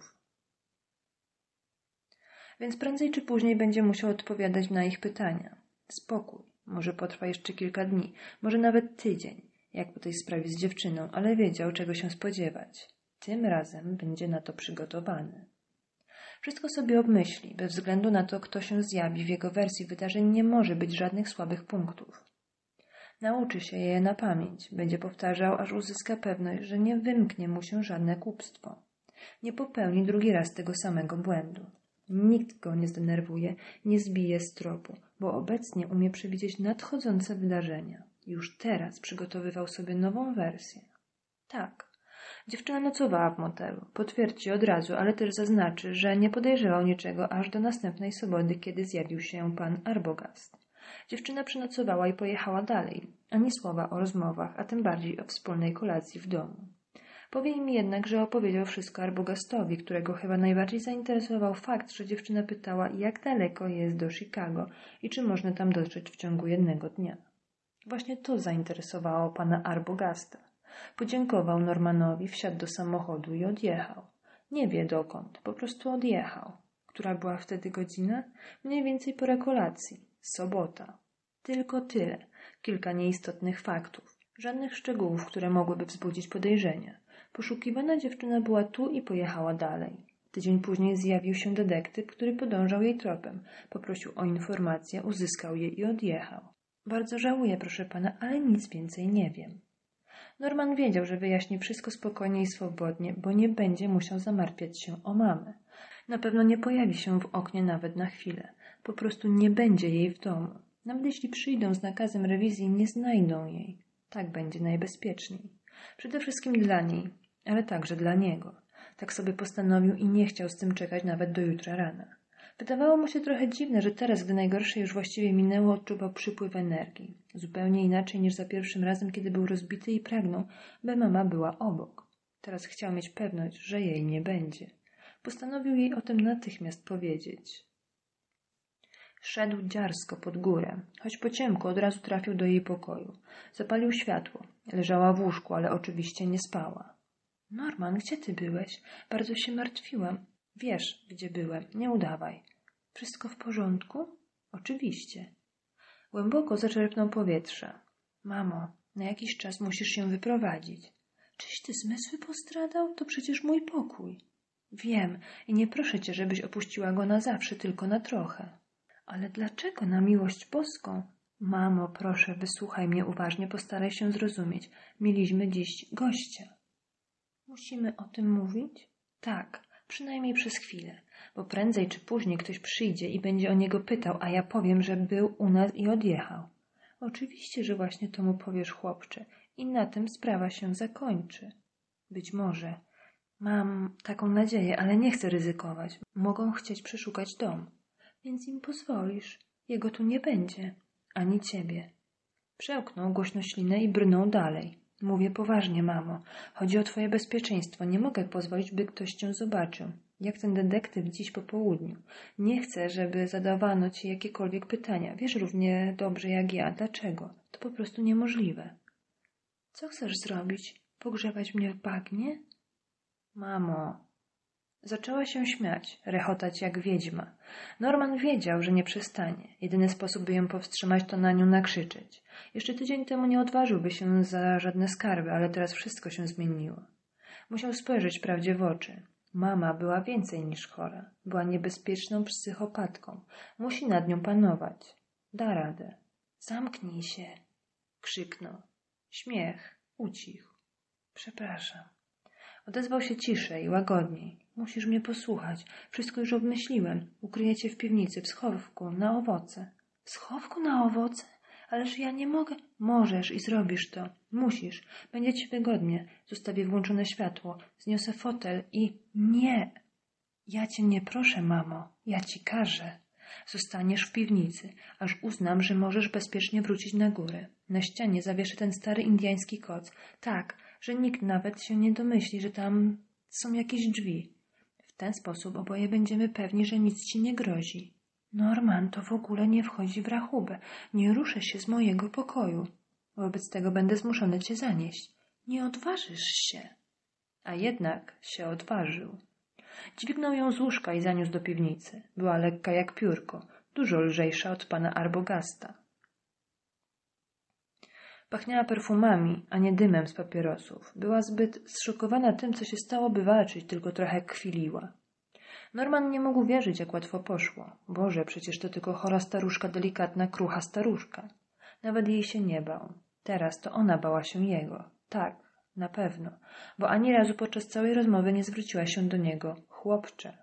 Więc prędzej czy później będzie musiał odpowiadać na ich pytania. Spokój. Może potrwa jeszcze kilka dni, może nawet tydzień, jak po tej sprawie z dziewczyną, ale wiedział, czego się spodziewać. Tym razem będzie na to przygotowany. Wszystko sobie obmyśli. Bez względu na to, kto się zjawi, w jego wersji wydarzeń nie może być żadnych słabych punktów. Nauczy się je na pamięć. Będzie powtarzał, aż uzyska pewność, że nie wymknie mu się żadne głupstwo. Nie popełni drugi raz tego samego błędu. Nikt go nie zdenerwuje, nie zbije z tropu, bo obecnie umie przewidzieć nadchodzące wydarzenia. Już teraz przygotowywał sobie nową wersję. Tak, dziewczyna nocowała w motelu. Potwierdzi od razu, ale też zaznaczy, że nie podejrzewał niczego aż do następnej soboty, kiedy zjawił się pan Arbogast. Dziewczyna przenocowała i pojechała dalej. Ani słowa o rozmowach, a tym bardziej o wspólnej kolacji w domu. Powie mi jednak, że opowiedział wszystko Arbogastowi, którego chyba najbardziej zainteresował fakt, że dziewczyna pytała, jak daleko jest do Chicago i czy można tam dotrzeć w ciągu jednego dnia. Właśnie to zainteresowało pana Arbogasta. Podziękował Normanowi, wsiadł do samochodu i odjechał. Nie wie dokąd, po prostu odjechał. Która była wtedy godzina? Mniej więcej pora kolacji. Sobota. Tylko tyle. Kilka nieistotnych faktów. Żadnych szczegółów, które mogłyby wzbudzić podejrzenia. Poszukiwana dziewczyna była tu i pojechała dalej. Tydzień później zjawił się detektyw, który podążał jej tropem. Poprosił o informację, uzyskał je i odjechał. Bardzo żałuję, proszę pana, ale nic więcej nie wiem. Norman wiedział, że wyjaśni wszystko spokojnie i swobodnie, bo nie będzie musiał zamartwiać się o mamę. Na pewno nie pojawi się w oknie nawet na chwilę. Po prostu nie będzie jej w domu. Nawet jeśli przyjdą z nakazem rewizji, nie znajdą jej. Tak będzie najbezpieczniej. Przede wszystkim dla niej, ale także dla niego. Tak sobie postanowił i nie chciał z tym czekać nawet do jutra rana. Wydawało mu się trochę dziwne, że teraz, gdy najgorsze już właściwie minęło, odczuwał przypływ energii. Zupełnie inaczej niż za pierwszym razem, kiedy był rozbity i pragnął, by mama była obok. Teraz chciał mieć pewność, że jej nie będzie. Postanowił jej o tym natychmiast powiedzieć. Szedł dziarsko pod górę. Choć po ciemku od razu trafił do jej pokoju. Zapalił światło. Leżała w łóżku, ale oczywiście nie spała. Norman, gdzie ty byłeś? Bardzo się martwiłam. Wiesz, gdzie byłem. Nie udawaj. Wszystko w porządku? Oczywiście. Głęboko zaczerpnął powietrza. Mamo, na jakiś czas musisz się wyprowadzić. Czyś ty zmysły postradał? To przecież mój pokój. Wiem i nie proszę cię, żebyś opuściła go na zawsze, tylko na trochę. Ale dlaczego na miłość boską? Mamo, proszę, wysłuchaj mnie uważnie, postaraj się zrozumieć. Mieliśmy dziś gościa. Musimy o tym mówić? Tak, przynajmniej przez chwilę, bo prędzej czy później ktoś przyjdzie i będzie o niego pytał, a ja powiem, że był u nas i odjechał. Oczywiście, że właśnie to mu powiesz, chłopcze, i na tym sprawa się zakończy. Być może. Mam taką nadzieję, ale nie chcę ryzykować. Mogą chcieć przeszukać dom. Więc im pozwolisz. Jego tu nie będzie. Ani ciebie. Przełknął głośno ślinę i brnął dalej. Mówię poważnie, mamo. Chodzi o twoje bezpieczeństwo. Nie mogę pozwolić, by ktoś cię zobaczył. Jak ten detektyw dziś po południu. Nie chcę, żeby zadawano ci jakiekolwiek pytania. Wiesz równie dobrze jak ja. Dlaczego? To po prostu niemożliwe. Co chcesz zrobić? Pogrzebać mnie w bagnie? Mamo. Zaczęła się śmiać, rechotać jak wiedźma. Norman wiedział, że nie przestanie. Jedyny sposób, by ją powstrzymać, to na nią nakrzyczeć. Jeszcze tydzień temu nie odważyłby się za żadne skarby, ale teraz wszystko się zmieniło. Musiał spojrzeć prawdzie w oczy. Mama była więcej niż chora. Była niebezpieczną psychopatką. Musi nad nią panować. Da radę. Zamknij się, krzyknął. Śmiech ucichł. Przepraszam. Odezwał się ciszej, łagodniej. Musisz mnie posłuchać. Wszystko już obmyśliłem. Ukryję cię w piwnicy, w schowku, na owoce. W schowku na owoce? Ależ ja nie mogę. Możesz i zrobisz to. Musisz. Będzie ci wygodnie. Zostawię włączone światło. Zniosę fotel i... Nie! Ja cię nie proszę, mamo. Ja ci każę. Zostaniesz w piwnicy, aż uznam, że możesz bezpiecznie wrócić na górę. Na ścianie zawieszę ten stary indyjski koc. Tak, że nikt nawet się nie domyśli, że tam są jakieś drzwi. W ten sposób oboje będziemy pewni, że nic ci nie grozi. Norman, to w ogóle nie wchodzi w rachubę. Nie ruszę się z mojego pokoju. Wobec tego będę zmuszony cię zanieść. Nie odważysz się. A jednak się odważył. Dźwignął ją z łóżka i zaniósł do piwnicy. Była lekka jak piórko, dużo lżejsza od pana Arbogasta. Pachniała perfumami, a nie dymem z papierosów. Była zbyt zszokowana tym, co się stało, by walczyć, tylko trochę kwiliła. Norman nie mógł wierzyć, jak łatwo poszło. Boże, przecież to tylko chora staruszka, delikatna, krucha staruszka. Nawet jej się nie bał. Teraz to ona bała się jego. Tak, na pewno, bo ani razu podczas całej rozmowy nie zwróciła się do niego. Chłopcze.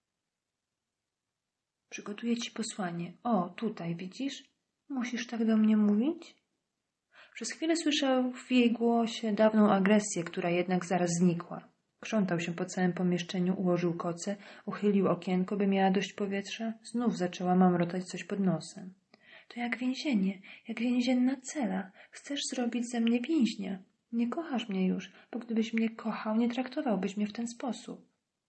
Przygotuję ci posłanie. O, tutaj, widzisz? Musisz tak do mnie mówić? Przez chwilę słyszał w jej głosie dawną agresję, która jednak zaraz znikła. Krzątał się po całym pomieszczeniu, ułożył koce, uchylił okienko, by miała dość powietrza. Znów zaczęła mamrotać coś pod nosem. To jak więzienie, jak więzienna cela. Chcesz zrobić ze mnie więźnia. Nie kochasz mnie już, bo gdybyś mnie kochał, nie traktowałbyś mnie w ten sposób.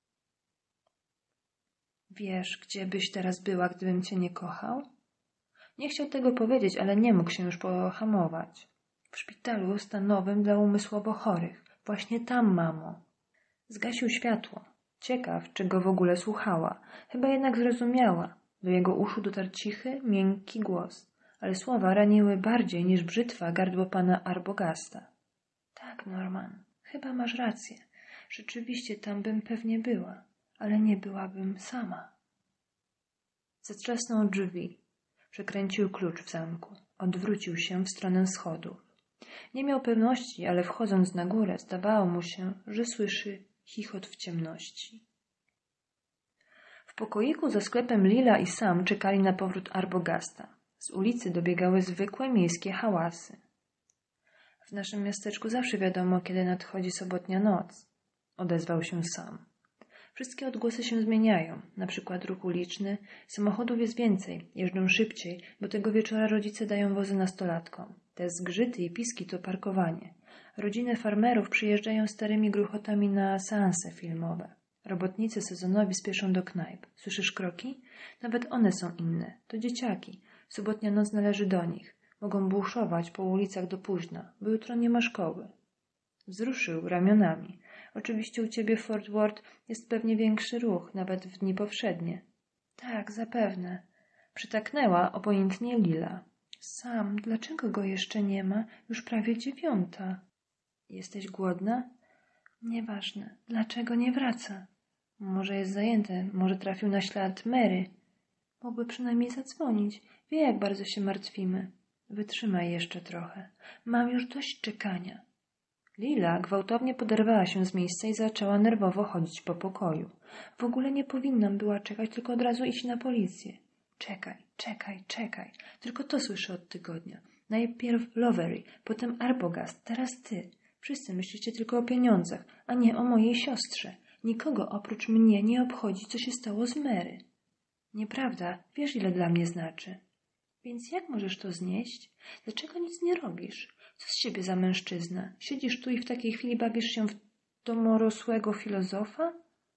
Wiesz, gdzie byś teraz była, gdybym cię nie kochał? Nie chciał tego powiedzieć, ale nie mógł się już pohamować. W szpitalu stanowym dla umysłowo chorych. Właśnie tam, mamo. Zgasił światło. Ciekaw, czy go w ogóle słuchała. Chyba jednak zrozumiała. Do jego uszu dotarł cichy, miękki głos, ale słowa raniły bardziej niż brzytwa gardło pana Arbogasta. Tak, Norman, chyba masz rację. Rzeczywiście tam bym pewnie była, ale nie byłabym sama. Zatrzasnął drzwi. Przekręcił klucz w zamku. Odwrócił się w stronę schodów. Nie miał pewności, ale wchodząc na górę, zdawało mu się, że słyszy chichot w ciemności. W pokoiku za sklepem Lila i Sam czekali na powrót Arbogasta. Z ulicy dobiegały zwykłe miejskie hałasy. W naszym miasteczku zawsze wiadomo, kiedy nadchodzi sobotnia noc, odezwał się Sam. Wszystkie odgłosy się zmieniają, na przykład ruch uliczny, samochodów jest więcej, jeżdżą szybciej, bo tego wieczora rodzice dają wozy nastolatkom. Te zgrzyty i piski to parkowanie. Rodziny farmerów przyjeżdżają starymi gruchotami na seanse filmowe. Robotnicy sezonowi spieszą do knajp. Słyszysz kroki? Nawet one są inne. To dzieciaki. Sobotnia noc należy do nich. Mogą buszować po ulicach do późna, bo jutro nie ma szkoły. Wzruszył ramionami. Oczywiście u ciebie w Fort Worth jest pewnie większy ruch, nawet w dni powszednie. Tak, zapewne. Przytaknęła obojętnie Lila. Sam, dlaczego go jeszcze nie ma? Już prawie 9. Jesteś głodna? Nieważne. Dlaczego nie wraca? Może jest zajęty, może trafił na ślad Mary. Mógłby przynajmniej zadzwonić. Wie, jak bardzo się martwimy. Wytrzymaj jeszcze trochę. Mam już dość czekania. Lila gwałtownie poderwała się z miejsca i zaczęła nerwowo chodzić po pokoju. W ogóle nie powinnam była czekać, tylko od razu iść na policję. Czekaj. Tylko to słyszę od tygodnia. Najpierw Lowery, potem Arbogast, teraz ty. Wszyscy myślicie tylko o pieniądzach, a nie o mojej siostrze. Nikogo oprócz mnie nie obchodzi, co się stało z Mary. Nieprawda, wiesz, ile dla mnie znaczy. Więc jak możesz to znieść? Dlaczego nic nie robisz? Co z siebie za mężczyzna? Siedzisz tu i w takiej chwili bawisz się w domorosłego filozofa?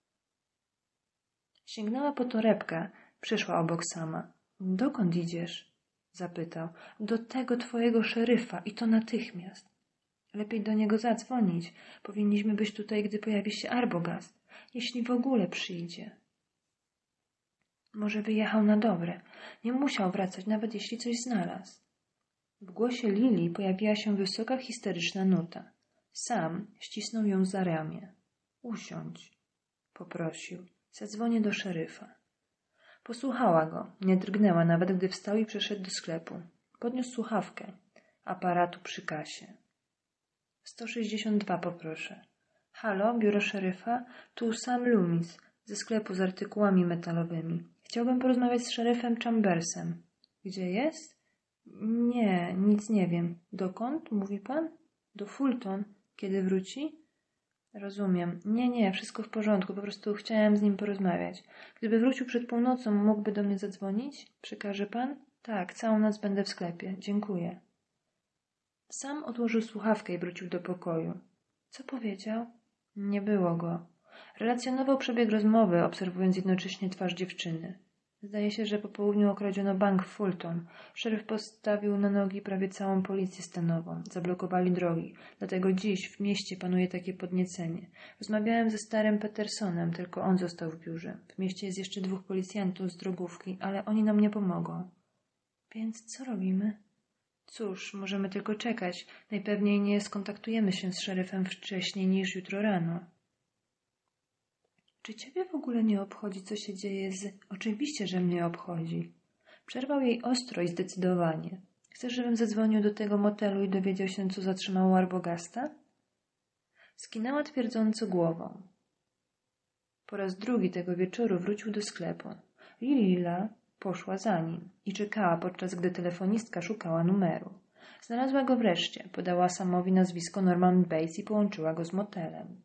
Sięgnęła po torebkę, przyszła obok Sama. Dokąd idziesz? Zapytał. Do tego twojego szeryfa i to natychmiast. Lepiej do niego zadzwonić. Powinniśmy być tutaj, gdy pojawi się Arbogast. Jeśli w ogóle przyjdzie. Może wyjechał na dobre. Nie musiał wracać, nawet jeśli coś znalazł. W głosie Lili pojawiła się wysoka, histeryczna nuta. Sam ścisnął ją za ramię. Usiądź, poprosił. Zadzwonię do szeryfa. Posłuchała go. Nie drgnęła, nawet gdy wstał i przeszedł do sklepu. Podniósł słuchawkę. Aparatu przy kasie. 162 poproszę. Halo, biuro szeryfa? Tu Sam Loomis, ze sklepu z artykułami metalowymi. Chciałbym porozmawiać z szeryfem Chambersem. Gdzie jest? Nie, nic nie wiem. Dokąd, mówi pan? Do Fulton. Kiedy wróci? Rozumiem. Nie, wszystko w porządku. Po prostu chciałem z nim porozmawiać. Gdyby wrócił przed północą, mógłby do mnie zadzwonić? Przekaże pan? Tak, całą noc będę w sklepie. Dziękuję. Sam odłożył słuchawkę i wrócił do pokoju. Co powiedział? Nie było go. Relacjonował przebieg rozmowy, obserwując jednocześnie twarz dziewczyny. Zdaje się, że po południu okradziono bank w Fulton. Szeryf postawił na nogi prawie całą policję stanową. Zablokowali drogi. Dlatego dziś w mieście panuje takie podniecenie. Rozmawiałem ze starym Petersonem, tylko on został w biurze. W mieście jest jeszcze 2 policjantów z drogówki, ale oni nam nie pomogą. Więc co robimy? Cóż, możemy tylko czekać. Najpewniej nie skontaktujemy się z szeryfem wcześniej niż jutro rano. Czy ciebie w ogóle nie obchodzi, co się dzieje z... Oczywiście, że mnie obchodzi. Przerwał jej ostro i zdecydowanie. Chcesz, żebym zadzwonił do tego motelu i dowiedział się, co zatrzymało Arbogasta? Skinęła twierdząco głową. Po raz drugi tego wieczoru wrócił do sklepu. Lila poszła za nim i czekała, podczas gdy telefonistka szukała numeru. Znalazła go wreszcie, podała Samowi nazwisko Norman Bates i połączyła go z motelem.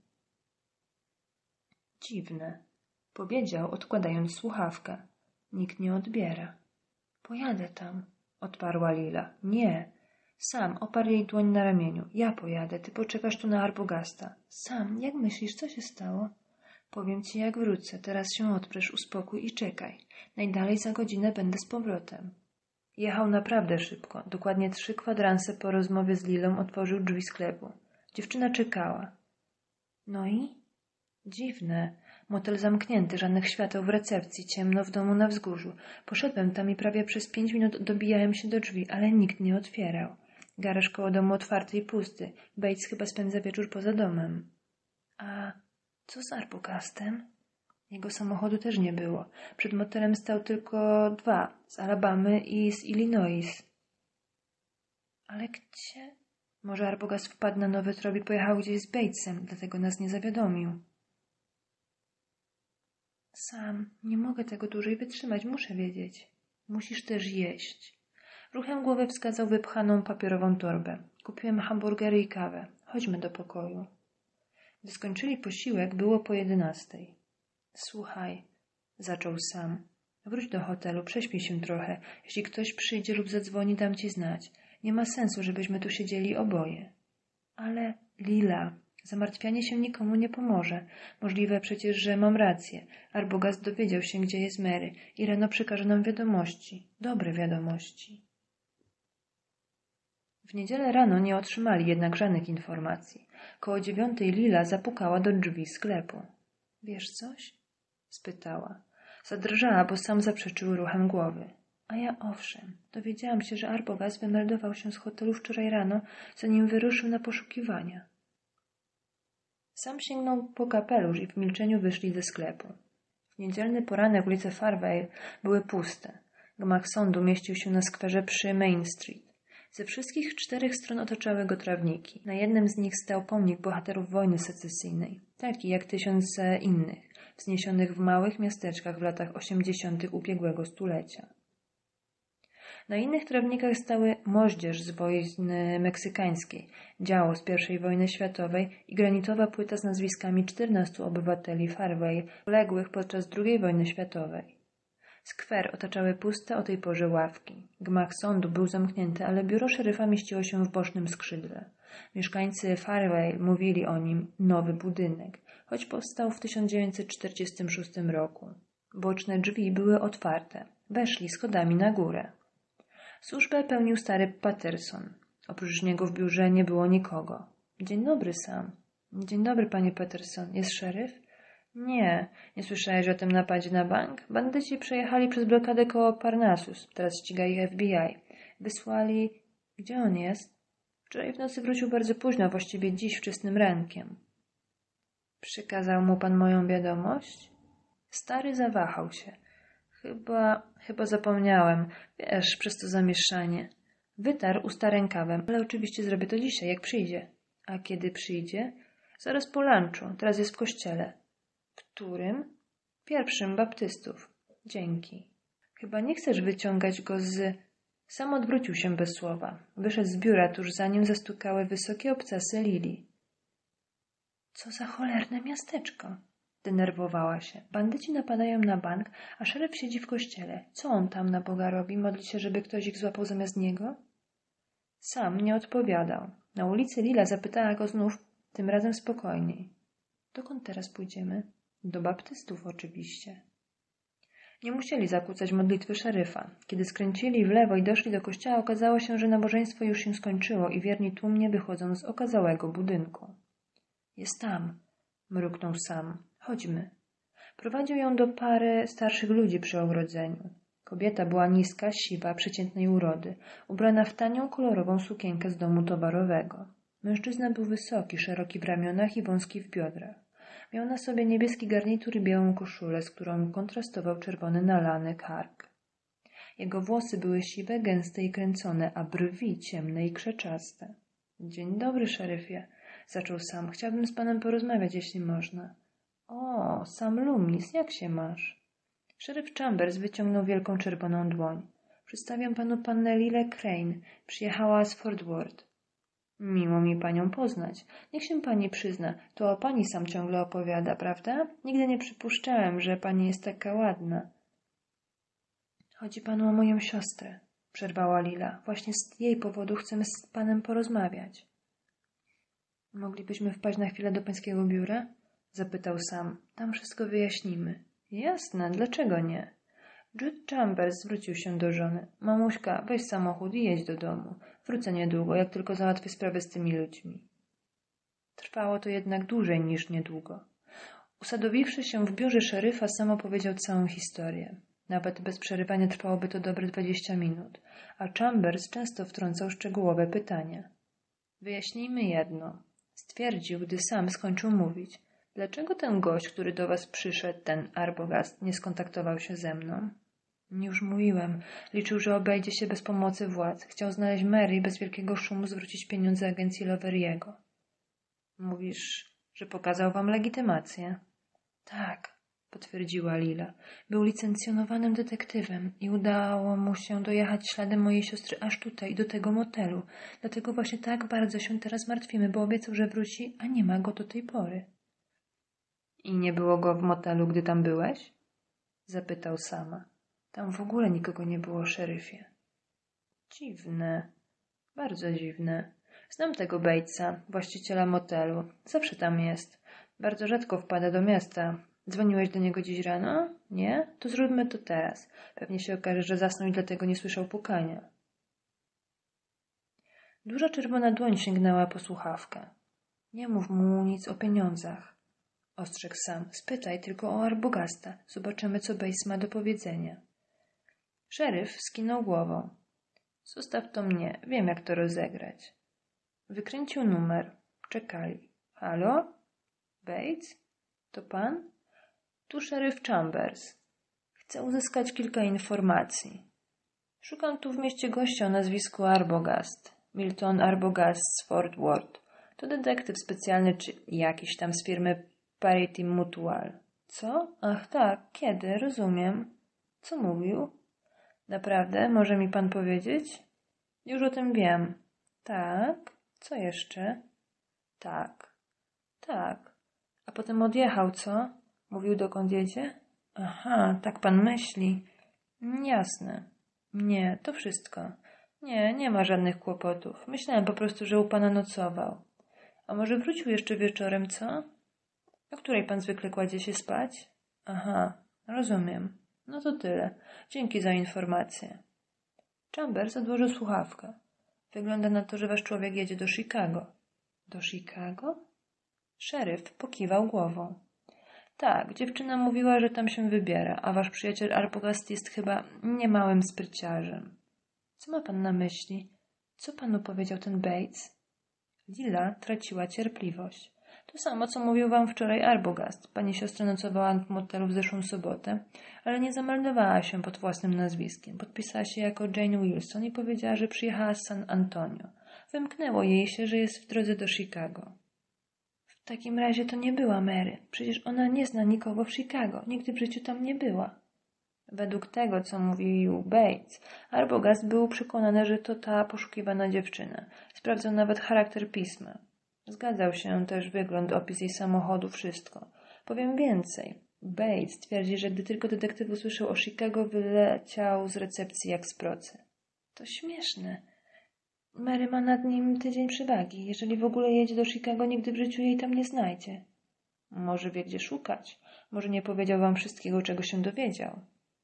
Dziwne, powiedział, odkładając słuchawkę. Nikt nie odbiera. Pojadę tam, odparła Lila. Nie. Sam oparł jej dłoń na ramieniu. Ja pojadę, ty poczekasz tu na Arbogasta. Sam, jak myślisz, co się stało? Powiem ci, jak wrócę. Teraz się odprzesz, uspokój i czekaj. Najdalej za godzinę będę z powrotem. Jechał naprawdę szybko. Dokładnie 3 kwadranse po rozmowie z Lilą otworzył drzwi sklepu. Dziewczyna czekała. No i? Dziwne. Motel zamknięty, żadnych świateł w recepcji, ciemno w domu na wzgórzu. Poszedłem tam i prawie przez 5 minut dobijałem się do drzwi, ale nikt nie otwierał. Garaż koło domu otwarty i pusty. Bates chyba spędza wieczór poza domem. A co z Arbogасtem? Jego samochodu też nie było. Przed motelem stał tylko 2, z Alabamy i z Illinois. Ale gdzie? Może Arbogast wpadł na nowy trop i pojechał gdzieś z Batesem, dlatego nas nie zawiadomił. Sam, nie mogę tego dłużej wytrzymać, muszę wiedzieć. Musisz też jeść. Ruchem głowy wskazał wypchaną papierową torbę. Kupiłem hamburgery i kawę. Chodźmy do pokoju. Gdy skończyli posiłek, było po 11. Słuchaj, zaczął Sam. Wróć do hotelu, prześpij się trochę. Jeśli ktoś przyjdzie lub zadzwoni, dam ci znać. Nie ma sensu, żebyśmy tu siedzieli oboje. Ale, Lila, zamartwianie się nikomu nie pomoże. Możliwe przecież, że mam rację. Arbogast dowiedział się, gdzie jest Mary i rano przekaże nam wiadomości. Dobre wiadomości. W niedzielę rano nie otrzymali jednak żadnych informacji. Koło 9 Lila zapukała do drzwi sklepu. Wiesz coś? Spytała. Zadrżała, bo Sam zaprzeczył ruchem głowy. A ja owszem, dowiedziałam się, że Arbogast wymeldował się z hotelu wczoraj rano, zanim wyruszył na poszukiwania. Sam sięgnął po kapelusz i w milczeniu wyszli ze sklepu. W niedzielny poranek ulice Farvale były puste. Gmach sądu mieścił się na skwerze przy Main Street. Ze wszystkich 4 stron otaczały go trawniki. Na jednym z nich stał pomnik bohaterów wojny secesyjnej, taki jak 1000 innych, wzniesionych w małych miasteczkach w latach 80. ubiegłego stulecia. Na innych trawnikach stały moździerz z wojny meksykańskiej, działo z I wojny światowej i granitowa płyta z nazwiskami 14 obywateli Farvale poległych podczas II wojny światowej. Skwer otaczały puste o tej porze ławki. Gmach sądu był zamknięty, ale biuro szeryfa mieściło się w bocznym skrzydle. Mieszkańcy Farvale mówili o nim nowy budynek, choć powstał w 1946 roku. Boczne drzwi były otwarte. Weszli schodami na górę. Służbę pełnił stary Patterson. Oprócz niego w biurze nie było nikogo. Dzień dobry, Sam. Dzień dobry, panie Patterson. Jest szeryf? Nie słyszałeś o tym napadzie na bank? Bandyci przejechali przez blokadę koło Parnassus. Teraz ściga ich FBI. Wysłali... Gdzie on jest? Wczoraj w nocy wrócił bardzo późno, właściwie dziś wczesnym rankiem. Przykazał mu pan moją wiadomość? Stary zawahał się. Chyba zapomniałem. Wiesz, przez to zamieszanie. Wytarł usta rękawem, ale oczywiście zrobię to dzisiaj, jak przyjdzie. A kiedy przyjdzie? Zaraz po lunchu. Teraz jest w kościele. Którym? Pierwszym baptystów. Dzięki. Chyba nie chcesz wyciągać go z... Sam odwrócił się bez słowa. Wyszedł z biura tuż zanim zastukały wysokie obcasy Lili. Co za cholerne miasteczko. Denerwowała się. Bandyci napadają na bank, a szeryf siedzi w kościele. Co on tam na Boga robi? Modli się, żeby ktoś ich złapał zamiast niego? Sam nie odpowiadał. Na ulicy Lila zapytała go znów, tym razem spokojniej. Dokąd teraz pójdziemy? Do baptystów oczywiście. Nie musieli zakłócać modlitwy szeryfa. Kiedy skręcili w lewo i doszli do kościoła, okazało się, że nabożeństwo już się skończyło i wierni tłumnie wychodzą z okazałego budynku. Jest tam, mruknął Sam. Chodźmy. Prowadził ją do pary starszych ludzi przy ogrodzeniu. Kobieta była niska, siwa, przeciętnej urody, ubrana w tanią, kolorową sukienkę z domu towarowego. Mężczyzna był wysoki, szeroki w ramionach i wąski w biodrach. Miał na sobie niebieski garnitur i białą koszulę, z którą kontrastował czerwony nalany kark. Jego włosy były siwe, gęste i kręcone, a brwi ciemne i krzeczaste. Dzień dobry, szeryfie, zaczął Sam. Chciałbym z panem porozmawiać, jeśli można. O, Sam Loomis, jak się masz? Szeryf Chambers wyciągnął wielką czerwoną dłoń. Przedstawiam panu pannę Lilę Crane. Przyjechała z Fort Worth. Miło mi panią poznać. Niech się pani przyzna, to o pani Sam ciągle opowiada, prawda? Nigdy nie przypuszczałem, że pani jest taka ładna. Chodzi panu o moją siostrę, przerwała Lila. Właśnie z jej powodu chcemy z panem porozmawiać. Moglibyśmy wpaść na chwilę do pańskiego biura? Zapytał Sam. Tam wszystko wyjaśnimy. Jasne, dlaczego nie? Jude Chambers zwrócił się do żony. Mamuśka, weź samochód i jedź do domu. Wrócę niedługo, jak tylko załatwię sprawę z tymi ludźmi. Trwało to jednak dłużej niż niedługo. Usadowiwszy się w biurze szeryfa, sam opowiedział całą historię. Nawet bez przerywania trwałoby to dobre 20 minut, a Chambers często wtrącał szczegółowe pytania. Wyjaśnijmy jedno. Stwierdził, gdy sam skończył mówić. Dlaczego ten gość, który do was przyszedł, ten Arbogast, nie skontaktował się ze mną? Już mówiłem. Liczył, że obejdzie się bez pomocy władz. Chciał znaleźć Mary i bez wielkiego szumu zwrócić pieniądze agencji Loveriego. Mówisz, że pokazał wam legitymację? Tak, potwierdziła Lila. Był licencjonowanym detektywem i udało mu się dojechać śladem mojej siostry aż tutaj, do tego motelu. Dlatego właśnie tak bardzo się teraz martwimy, bo obiecał, że wróci, a nie ma go do tej pory. I nie było go w motelu, gdy tam byłeś? Zapytał sama. Tam w ogóle nikogo nie było, szeryfie. Dziwne. Bardzo dziwne. Znam tego Batesa, właściciela motelu. Zawsze tam jest. Bardzo rzadko wpada do miasta. Dzwoniłeś do niego dziś rano? Nie? To zróbmy to teraz. Pewnie się okaże, że zasnął i dlatego nie słyszał pukania. Duża czerwona dłoń sięgnęła po słuchawkę. Nie mów mu nic o pieniądzach. Ostrzegł sam. Spytaj tylko o Arbogasta. Zobaczymy, co Bates ma do powiedzenia. Szeryf skinął głową. Zostaw to mnie. Wiem, jak to rozegrać. Wykręcił numer. Czekali. Halo? Bates? To pan? Tu szeryf Chambers. Chcę uzyskać kilka informacji. Szukam tu w mieście gościa o nazwisku Arbogast. Milton Arbogast z Fort Worth. To detektyw specjalny czy jakiś tam z firmy Parity Mutual. Co? Ach tak, kiedy? Rozumiem. Co mówił? Naprawdę? Może mi pan powiedzieć? Już o tym wiem. Tak? Co jeszcze? Tak. Tak. A potem odjechał, co? Mówił, dokąd jedzie? Aha, tak pan myśli. Jasne. Nie, to wszystko. Nie, nie ma żadnych kłopotów. Myślałem po prostu, że u pana nocował. A może wrócił jeszcze wieczorem, co? O której pan zwykle kładzie się spać? Aha, rozumiem. No to tyle. Dzięki za informację. Chambers odłożył słuchawkę. Wygląda na to, że wasz człowiek jedzie do Chicago. Do Chicago? Szeryf pokiwał głową. Tak, dziewczyna mówiła, że tam się wybiera, a wasz przyjaciel Arbogast jest chyba niemałym spryciarzem. Co ma pan na myśli? Co panu powiedział ten Bates? Lila traciła cierpliwość. To samo, co mówił wam wczoraj Arbogast. Pani siostra nocowała w motelu w zeszłą sobotę, ale nie zameldowała się pod własnym nazwiskiem. Podpisała się jako Jane Wilson i powiedziała, że przyjechała z San Antonio. Wymknęło jej się, że jest w drodze do Chicago. W takim razie to nie była Mary. Przecież ona nie zna nikogo w Chicago. Nigdy w życiu tam nie była. Według tego, co mówił Bates, Arbogast był przekonany, że to ta poszukiwana dziewczyna. Sprawdzał nawet charakter pisma. Zgadzał się też wygląd, opis jej samochodu, wszystko. Powiem więcej. Bates twierdzi, że gdy tylko detektyw usłyszał o Chicago, wyleciał z recepcji jak z procy. To śmieszne. Mary ma nad nim tydzień przewagi. Jeżeli w ogóle jedzie do Chicago, nigdy w życiu jej tam nie znajdzie. Może wie, gdzie szukać. Może nie powiedział wam wszystkiego, czego się dowiedział.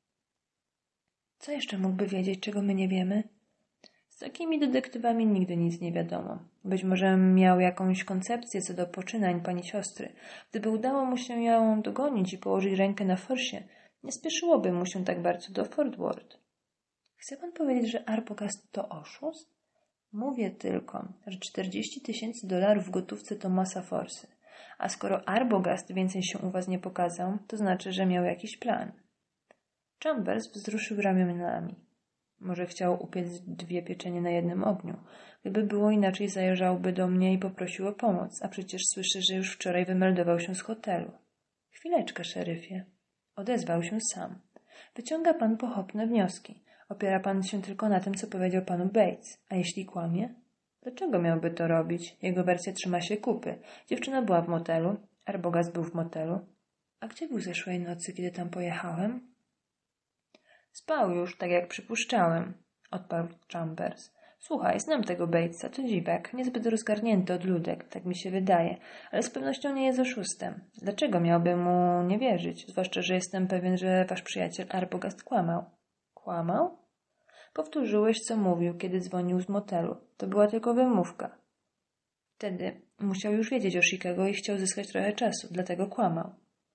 Co jeszcze mógłby wiedzieć, czego my nie wiemy? Z takimi detektywami nigdy nic nie wiadomo. Być może miał jakąś koncepcję co do poczynań pani siostry. Gdyby udało mu się ją dogonić i położyć rękę na forsie, nie spieszyłoby mu się tak bardzo do Fort Worth. Chce pan powiedzieć, że Arbogast to oszust? Mówię tylko, że $40,000 w gotówce to masa forsy. A skoro Arbogast więcej się u was nie pokazał, to znaczy, że miał jakiś plan. Chambers wzruszył ramionami. Może chciał upiec 2 pieczenie na jednym ogniu. Gdyby było inaczej, zajrzałby do mnie i poprosił o pomoc, a przecież słyszę, że już wczoraj wymeldował się z hotelu. Chwileczkę, szeryfie. Odezwał się sam. Wyciąga pan pochopne wnioski. Opiera pan się tylko na tym, co powiedział panu Bates. A jeśli kłamie? Dlaczego miałby to robić? Jego wersja trzyma się kupy. Dziewczyna była w motelu. Arbogast był w motelu. A gdzie był zeszłej nocy, kiedy tam pojechałem? Spał już, tak jak przypuszczałem, odparł Chambers. Słuchaj, znam tego Batesa, to dziwek, niezbyt rozgarnięty odludek, tak mi się wydaje, ale z pewnością nie jest oszustem. Dlaczego miałbym mu nie wierzyć, zwłaszcza, że jestem pewien, że wasz przyjaciel Arbogast kłamał. Kłamał? Powtórzyłeś, co mówił, kiedy dzwonił z motelu. To była tylko wymówka. Wtedy musiał już wiedzieć o Chicago i chciał zyskać trochę czasu, dlatego kłamał.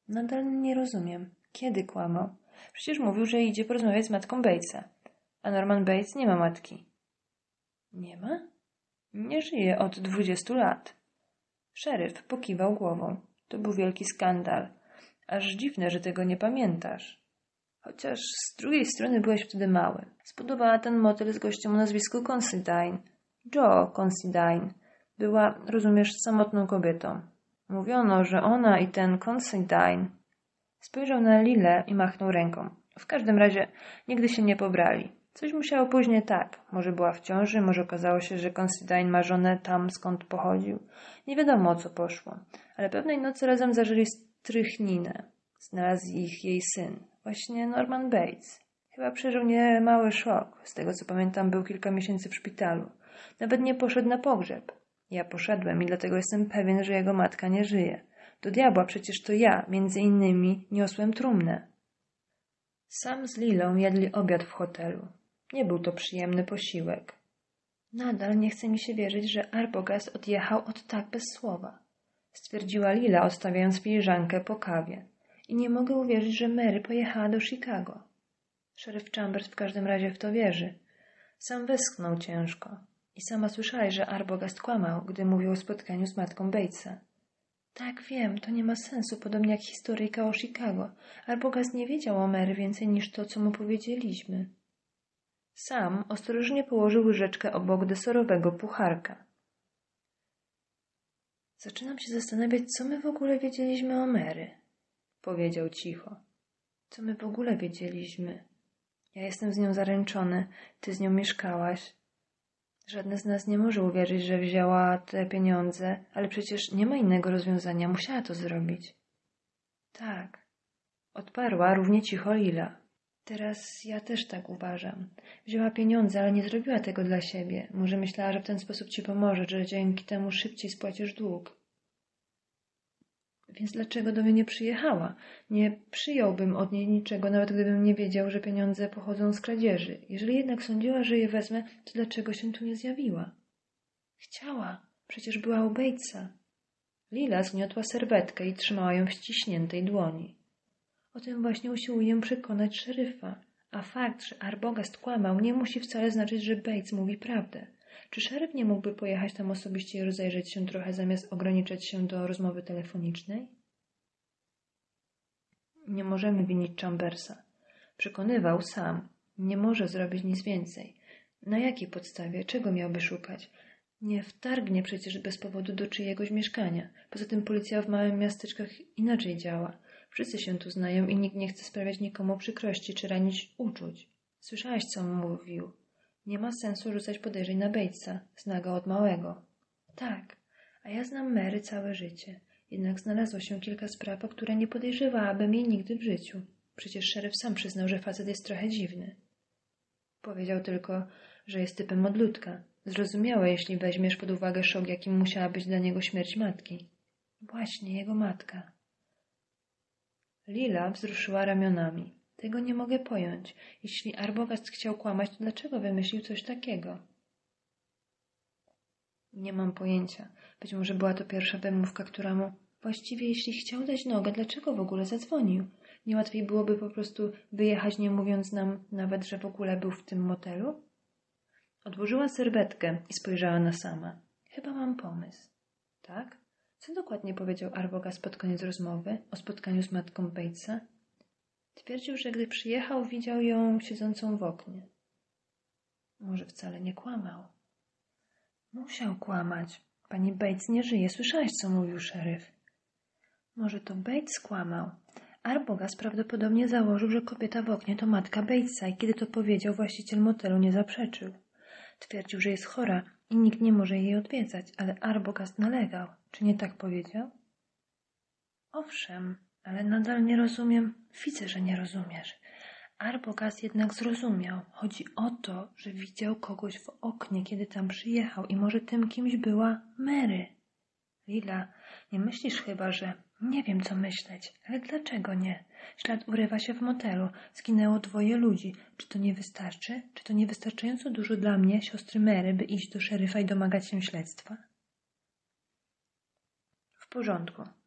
Nadal nie rozumiem. Kiedy kłamał? Przecież mówił, że idzie porozmawiać z matką Batesa. A Norman Bates nie ma matki. Nie ma? Nie żyje od 20 lat. Szeryf pokiwał głową. To był wielki skandal. Aż dziwne, że tego nie pamiętasz. Chociaż z drugiej strony byłeś wtedy mały. Spodobała ten motel z gościem o nazwisku Considine. Joe Considine. Była, rozumiesz, samotną kobietą. Mówiono, że ona i ten Considine. Spojrzał na Lilę i machnął ręką. W każdym razie nigdy się nie pobrali. Coś musiało później tak. Może była w ciąży, może okazało się, że Considine ma żonę tam, skąd pochodził. Nie wiadomo, o co poszło. Ale pewnej nocy razem zażyli strychninę. Znalazł ich jej syn. Właśnie Norman Bates. Chyba przeżył niemały szok. Z tego co pamiętam, był kilka miesięcy w szpitalu. Nawet nie poszedł na pogrzeb. Ja poszedłem i dlatego jestem pewien, że jego matka nie żyje. Do diabła, przecież to ja, między innymi, niosłem trumnę. Sam z Lilą jadli obiad w hotelu. Nie był to przyjemny posiłek. Nadal nie chce mi się wierzyć, że Arbogast odjechał od tak bez słowa. Stwierdziła Lila, odstawiając filiżankę po kawie. I nie mogę uwierzyć, że Mary pojechała do Chicago. Szeryf Chambers w każdym razie w to wierzy. Sam westchnął ciężko. I sama słyszałeś, że Arbogast kłamał, gdy mówił o spotkaniu z matką Batesa. Tak, wiem, to nie ma sensu, podobnie jak historyjka o Chicago. Arbogast nie wiedział o Mary więcej niż to, co mu powiedzieliśmy. Sam ostrożnie położył łyżeczkę obok deserowego pucharka. Zaczynam się zastanawiać, co my w ogóle wiedzieliśmy o Mary, powiedział cicho. Co my w ogóle wiedzieliśmy? Ja jestem z nią zaręczony, ty z nią mieszkałaś. Żadne z nas nie może uwierzyć, że wzięła te pieniądze, ale przecież nie ma innego rozwiązania, musiała to zrobić. Tak, odparła równie cicho Lila. Teraz ja też tak uważam. Wzięła pieniądze, ale nie zrobiła tego dla siebie. Może myślała, że w ten sposób ci pomoże, że dzięki temu szybciej spłacisz dług. Więc dlaczego do mnie nie przyjechała? Nie przyjąłbym od niej niczego, nawet gdybym nie wiedział, że pieniądze pochodzą z kradzieży. Jeżeli jednak sądziła, że je wezmę, to dlaczego się tu nie zjawiła? Chciała. Przecież była u Batesa. Lila zgniotła serwetkę i trzymała ją w ściśniętej dłoni. O tym właśnie usiłuję przekonać szeryfa. A fakt, że Arbogast kłamał, nie musi wcale znaczyć, że Bates mówi prawdę. Czy szeryf nie mógłby pojechać tam osobiście i rozejrzeć się trochę, zamiast ograniczać się do rozmowy telefonicznej? Nie możemy winić Chambersa. Przekonywał sam. Nie może zrobić nic więcej. Na jakiej podstawie? Czego miałby szukać? Nie wtargnie przecież bez powodu do czyjegoś mieszkania. Poza tym policja w małych miasteczkach inaczej działa. Wszyscy się tu znają i nikt nie chce sprawiać nikomu przykrości czy ranić uczuć. Słyszałaś, co mówił. Nie ma sensu rzucać podejrzeń na Batesa. Zna go od małego. Tak, a ja znam Mary całe życie. Jednak znalazło się kilka spraw, o które nie podejrzewałabym jej nigdy w życiu. Przecież szeryf sam przyznał, że facet jest trochę dziwny. Powiedział tylko, że jest typem odludka. Zrozumiałe, jeśli weźmiesz pod uwagę szok, jakim musiała być dla niego śmierć matki. Właśnie, jego matka. Lila wzruszyła ramionami. Tego nie mogę pojąć. Jeśli Arbogast chciał kłamać, to dlaczego wymyślił coś takiego? Nie mam pojęcia. Być może była to pierwsza wymówka, która mu... Właściwie, jeśli chciał dać nogę, dlaczego w ogóle zadzwonił? Nie łatwiej byłoby po prostu wyjechać, nie mówiąc nam nawet, że w ogóle był w tym motelu? Odłożyła serwetkę i spojrzała na Sama. Chyba mam pomysł. Tak? Co dokładnie powiedział Arbogast pod koniec rozmowy o spotkaniu z matką Batesa? Twierdził, że gdy przyjechał, widział ją siedzącą w oknie. Może wcale nie kłamał. Musiał kłamać. Pani Bates nie żyje. Słyszałaś, co mówił szeryf. Może to Bates kłamał. Arbogast prawdopodobnie założył, że kobieta w oknie to matka Batesa i kiedy to powiedział, właściciel motelu nie zaprzeczył. Twierdził, że jest chora i nikt nie może jej odwiedzać, ale Arbogast nalegał. Czy nie tak powiedział? Owszem, ale nadal nie rozumiem. Widzę, że nie rozumiesz. Arbogast jednak zrozumiał. Chodzi o to, że widział kogoś w oknie, kiedy tam przyjechał i może tym kimś była Mary. Lila, nie myślisz chyba, że... Nie wiem, co myśleć, ale dlaczego nie? Ślad urywa się w motelu. Zginęło 2 ludzi. Czy to nie wystarczy? Czy to nie wystarczająco dużo dla mnie, siostry Mary, by iść do szeryfa i domagać się śledztwa? W porządku.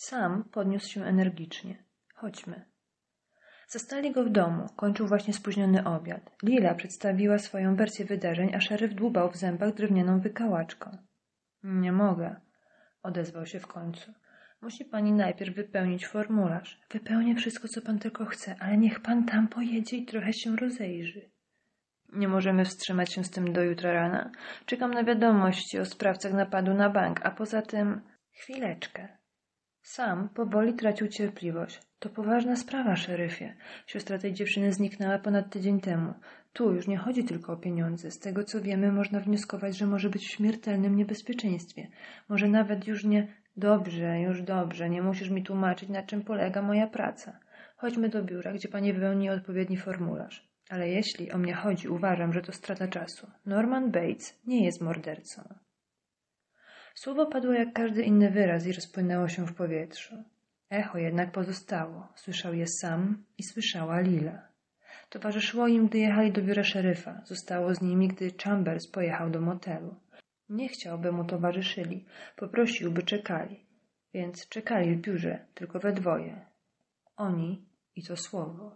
Sam podniósł się energicznie. Chodźmy. Zastali go w domu. Kończył właśnie spóźniony obiad. Lila przedstawiła swoją wersję wydarzeń, a szeryf dłubał w zębach drewnianą wykałaczką. Nie mogę, odezwał się w końcu. Musi pani najpierw wypełnić formularz. Wypełnię wszystko, co pan tylko chce, ale niech pan tam pojedzie i trochę się rozejrzy. Nie możemy wstrzymać się z tym do jutra rana. Czekam na wiadomości o sprawcach napadu na bank, a poza tym... Chwileczkę. Sam powoli tracił cierpliwość. To poważna sprawa, szeryfie. Siostra tej dziewczyny zniknęła ponad tydzień temu. Tu już nie chodzi tylko o pieniądze. Z tego, co wiemy, można wnioskować, że może być w śmiertelnym niebezpieczeństwie. Może nawet już nie... Dobrze, już dobrze. Nie musisz mi tłumaczyć, na czym polega moja praca. Chodźmy do biura, gdzie pani wypełni odpowiedni formularz. Ale jeśli o mnie chodzi, uważam, że to strata czasu. Norman Bates nie jest mordercą. Słowo padło jak każdy inny wyraz i rozpłynęło się w powietrzu. Echo jednak pozostało. Słyszał je Sam i słyszała Lila. Towarzyszyło im, gdy jechali do biura szeryfa. Zostało z nimi, gdy Chambers pojechał do motelu. Nie chciał, by mu towarzyszyli. Poprosił, by czekali. Więc czekali w biurze, tylko we dwoje. Oni i to słowo.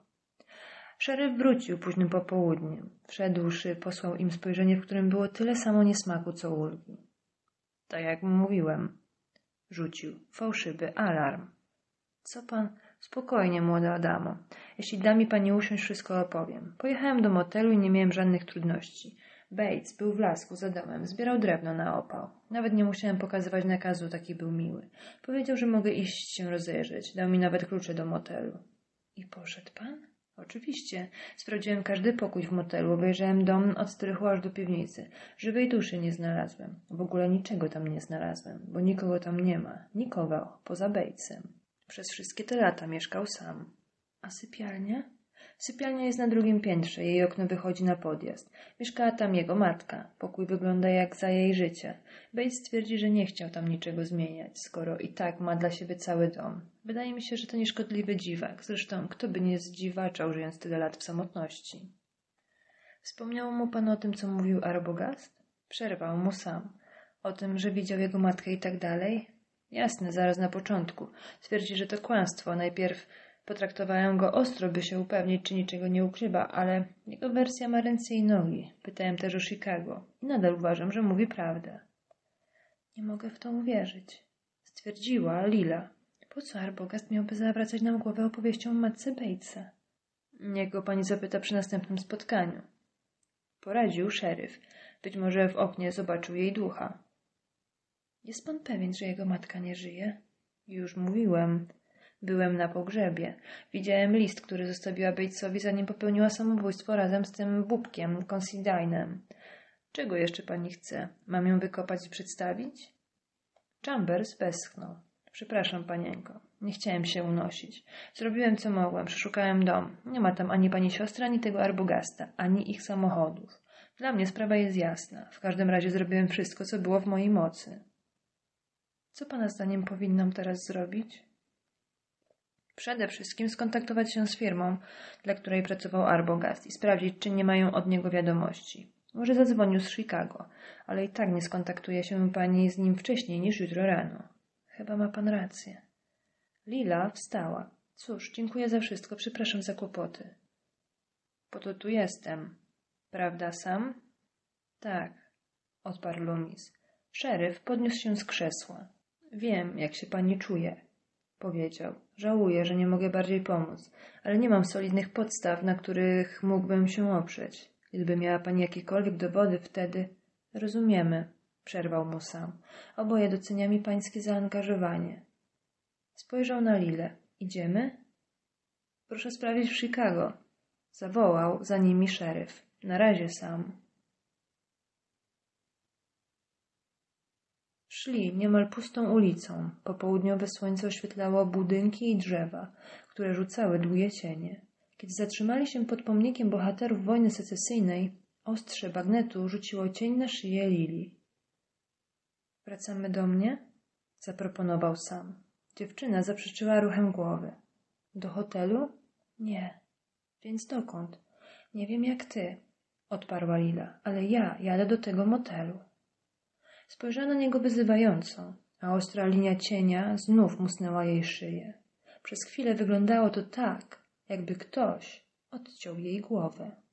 Szeryf wrócił późnym popołudniem. Wszedłszy, posłał im spojrzenie, w którym było tyle samo niesmaku, co ulgi. Tak jak mówiłem, rzucił. Fałszywy alarm. Co pan? Spokojnie, młoda Adamo. Jeśli da mi pani usiąść, wszystko opowiem. Pojechałem do motelu i nie miałem żadnych trudności. Bates był w lasku za domem, zbierał drewno na opał. Nawet nie musiałem pokazywać nakazu, taki był miły. Powiedział, że mogę iść się rozejrzeć. Dał mi nawet klucze do motelu. I poszedł pan? Oczywiście. Sprawdziłem każdy pokój w motelu, obejrzałem dom od strychu aż do piwnicy. Żywej duszy nie znalazłem. W ogóle niczego tam nie znalazłem, bo nikogo tam nie ma. Nikogo, poza Batesem. Przez wszystkie te lata mieszkał sam. A sypialnia? Sypialnia jest na drugim piętrze, jej okno wychodzi na podjazd. Mieszkała tam jego matka. Pokój wygląda jak za jej życia. Bates twierdzi, że nie chciał tam niczego zmieniać, skoro i tak ma dla siebie cały dom. Wydaje mi się, że to nieszkodliwy dziwak. Zresztą, kto by nie zdziwaczał, żyjąc tyle lat w samotności. Wspomniał mu pan o tym, co mówił Arbogast? Przerwał mu Sam. O tym, że widział jego matkę i tak dalej? Jasne, zaraz na początku. Twierdzi, że to kłamstwo. Najpierw potraktowałem go ostro, by się upewnić, czy niczego nie ukrywa, ale jego wersja ma ręce i nogi. Pytałem też o Chicago i nadal uważam, że mówi prawdę. Nie mogę w to uwierzyć, stwierdziła Lila. Po co Arbogast miałby zawracać nam głowę opowieścią o matce Batesa? Niech go pani zapyta przy następnym spotkaniu. Poradził szeryf. Być może w oknie zobaczył jej ducha. Jest pan pewien, że jego matka nie żyje? Już mówiłem. Byłem na pogrzebie. Widziałem list, który zostawiła Batesowi, zanim popełniła samobójstwo razem z tym bubkiem, Considine'em. Czego jeszcze pani chce? Mam ją wykopać i przedstawić? Chambers westchnął. Przepraszam, panienko. Nie chciałem się unosić. Zrobiłem, co mogłem. Przeszukałem dom. Nie ma tam ani pani siostry, ani tego Arbogasta, ani ich samochodów. Dla mnie sprawa jest jasna. W każdym razie zrobiłem wszystko, co było w mojej mocy. Co pana zdaniem powinnam teraz zrobić? Przede wszystkim skontaktować się z firmą, dla której pracował Arbogast i sprawdzić, czy nie mają od niego wiadomości. Może zadzwonił z Chicago, ale i tak nie skontaktuje się pani z nim wcześniej niż jutro rano. Chyba ma pan rację. Lila wstała. Cóż, dziękuję za wszystko, przepraszam za kłopoty. Po to tu jestem. Prawda, Sam? Tak, odparł Loomis. Szeryf podniósł się z krzesła. Wiem, jak się pani czuje, powiedział. Żałuję, że nie mogę bardziej pomóc, ale nie mam solidnych podstaw, na których mógłbym się oprzeć. Gdyby miała pani jakiekolwiek dowody, wtedy... Rozumiemy, przerwał mu Sam. Oboje doceniamy pańskie zaangażowanie. Spojrzał na Lilę. Idziemy? Proszę sprawdzić w Chicago. Zawołał za nimi szeryf. Na razie, Sam. Szli niemal pustą ulicą. Popołudniowe słońce oświetlało budynki i drzewa, które rzucały długie cienie. Kiedy zatrzymali się pod pomnikiem bohaterów wojny secesyjnej, ostrze bagnetu rzuciło cień na szyję Lili. Wracamy do mnie? Zaproponował Sam. Dziewczyna zaprzeczyła ruchem głowy. Do hotelu? Nie. Więc dokąd? Nie wiem jak ty, odparła Lila, ale ja jadę do tego motelu. Spojrzała na niego wyzywająco. a ostra linia cienia znów musnęła jej szyję. Przez chwilę wyglądało to tak, jakby ktoś odciął jej głowę.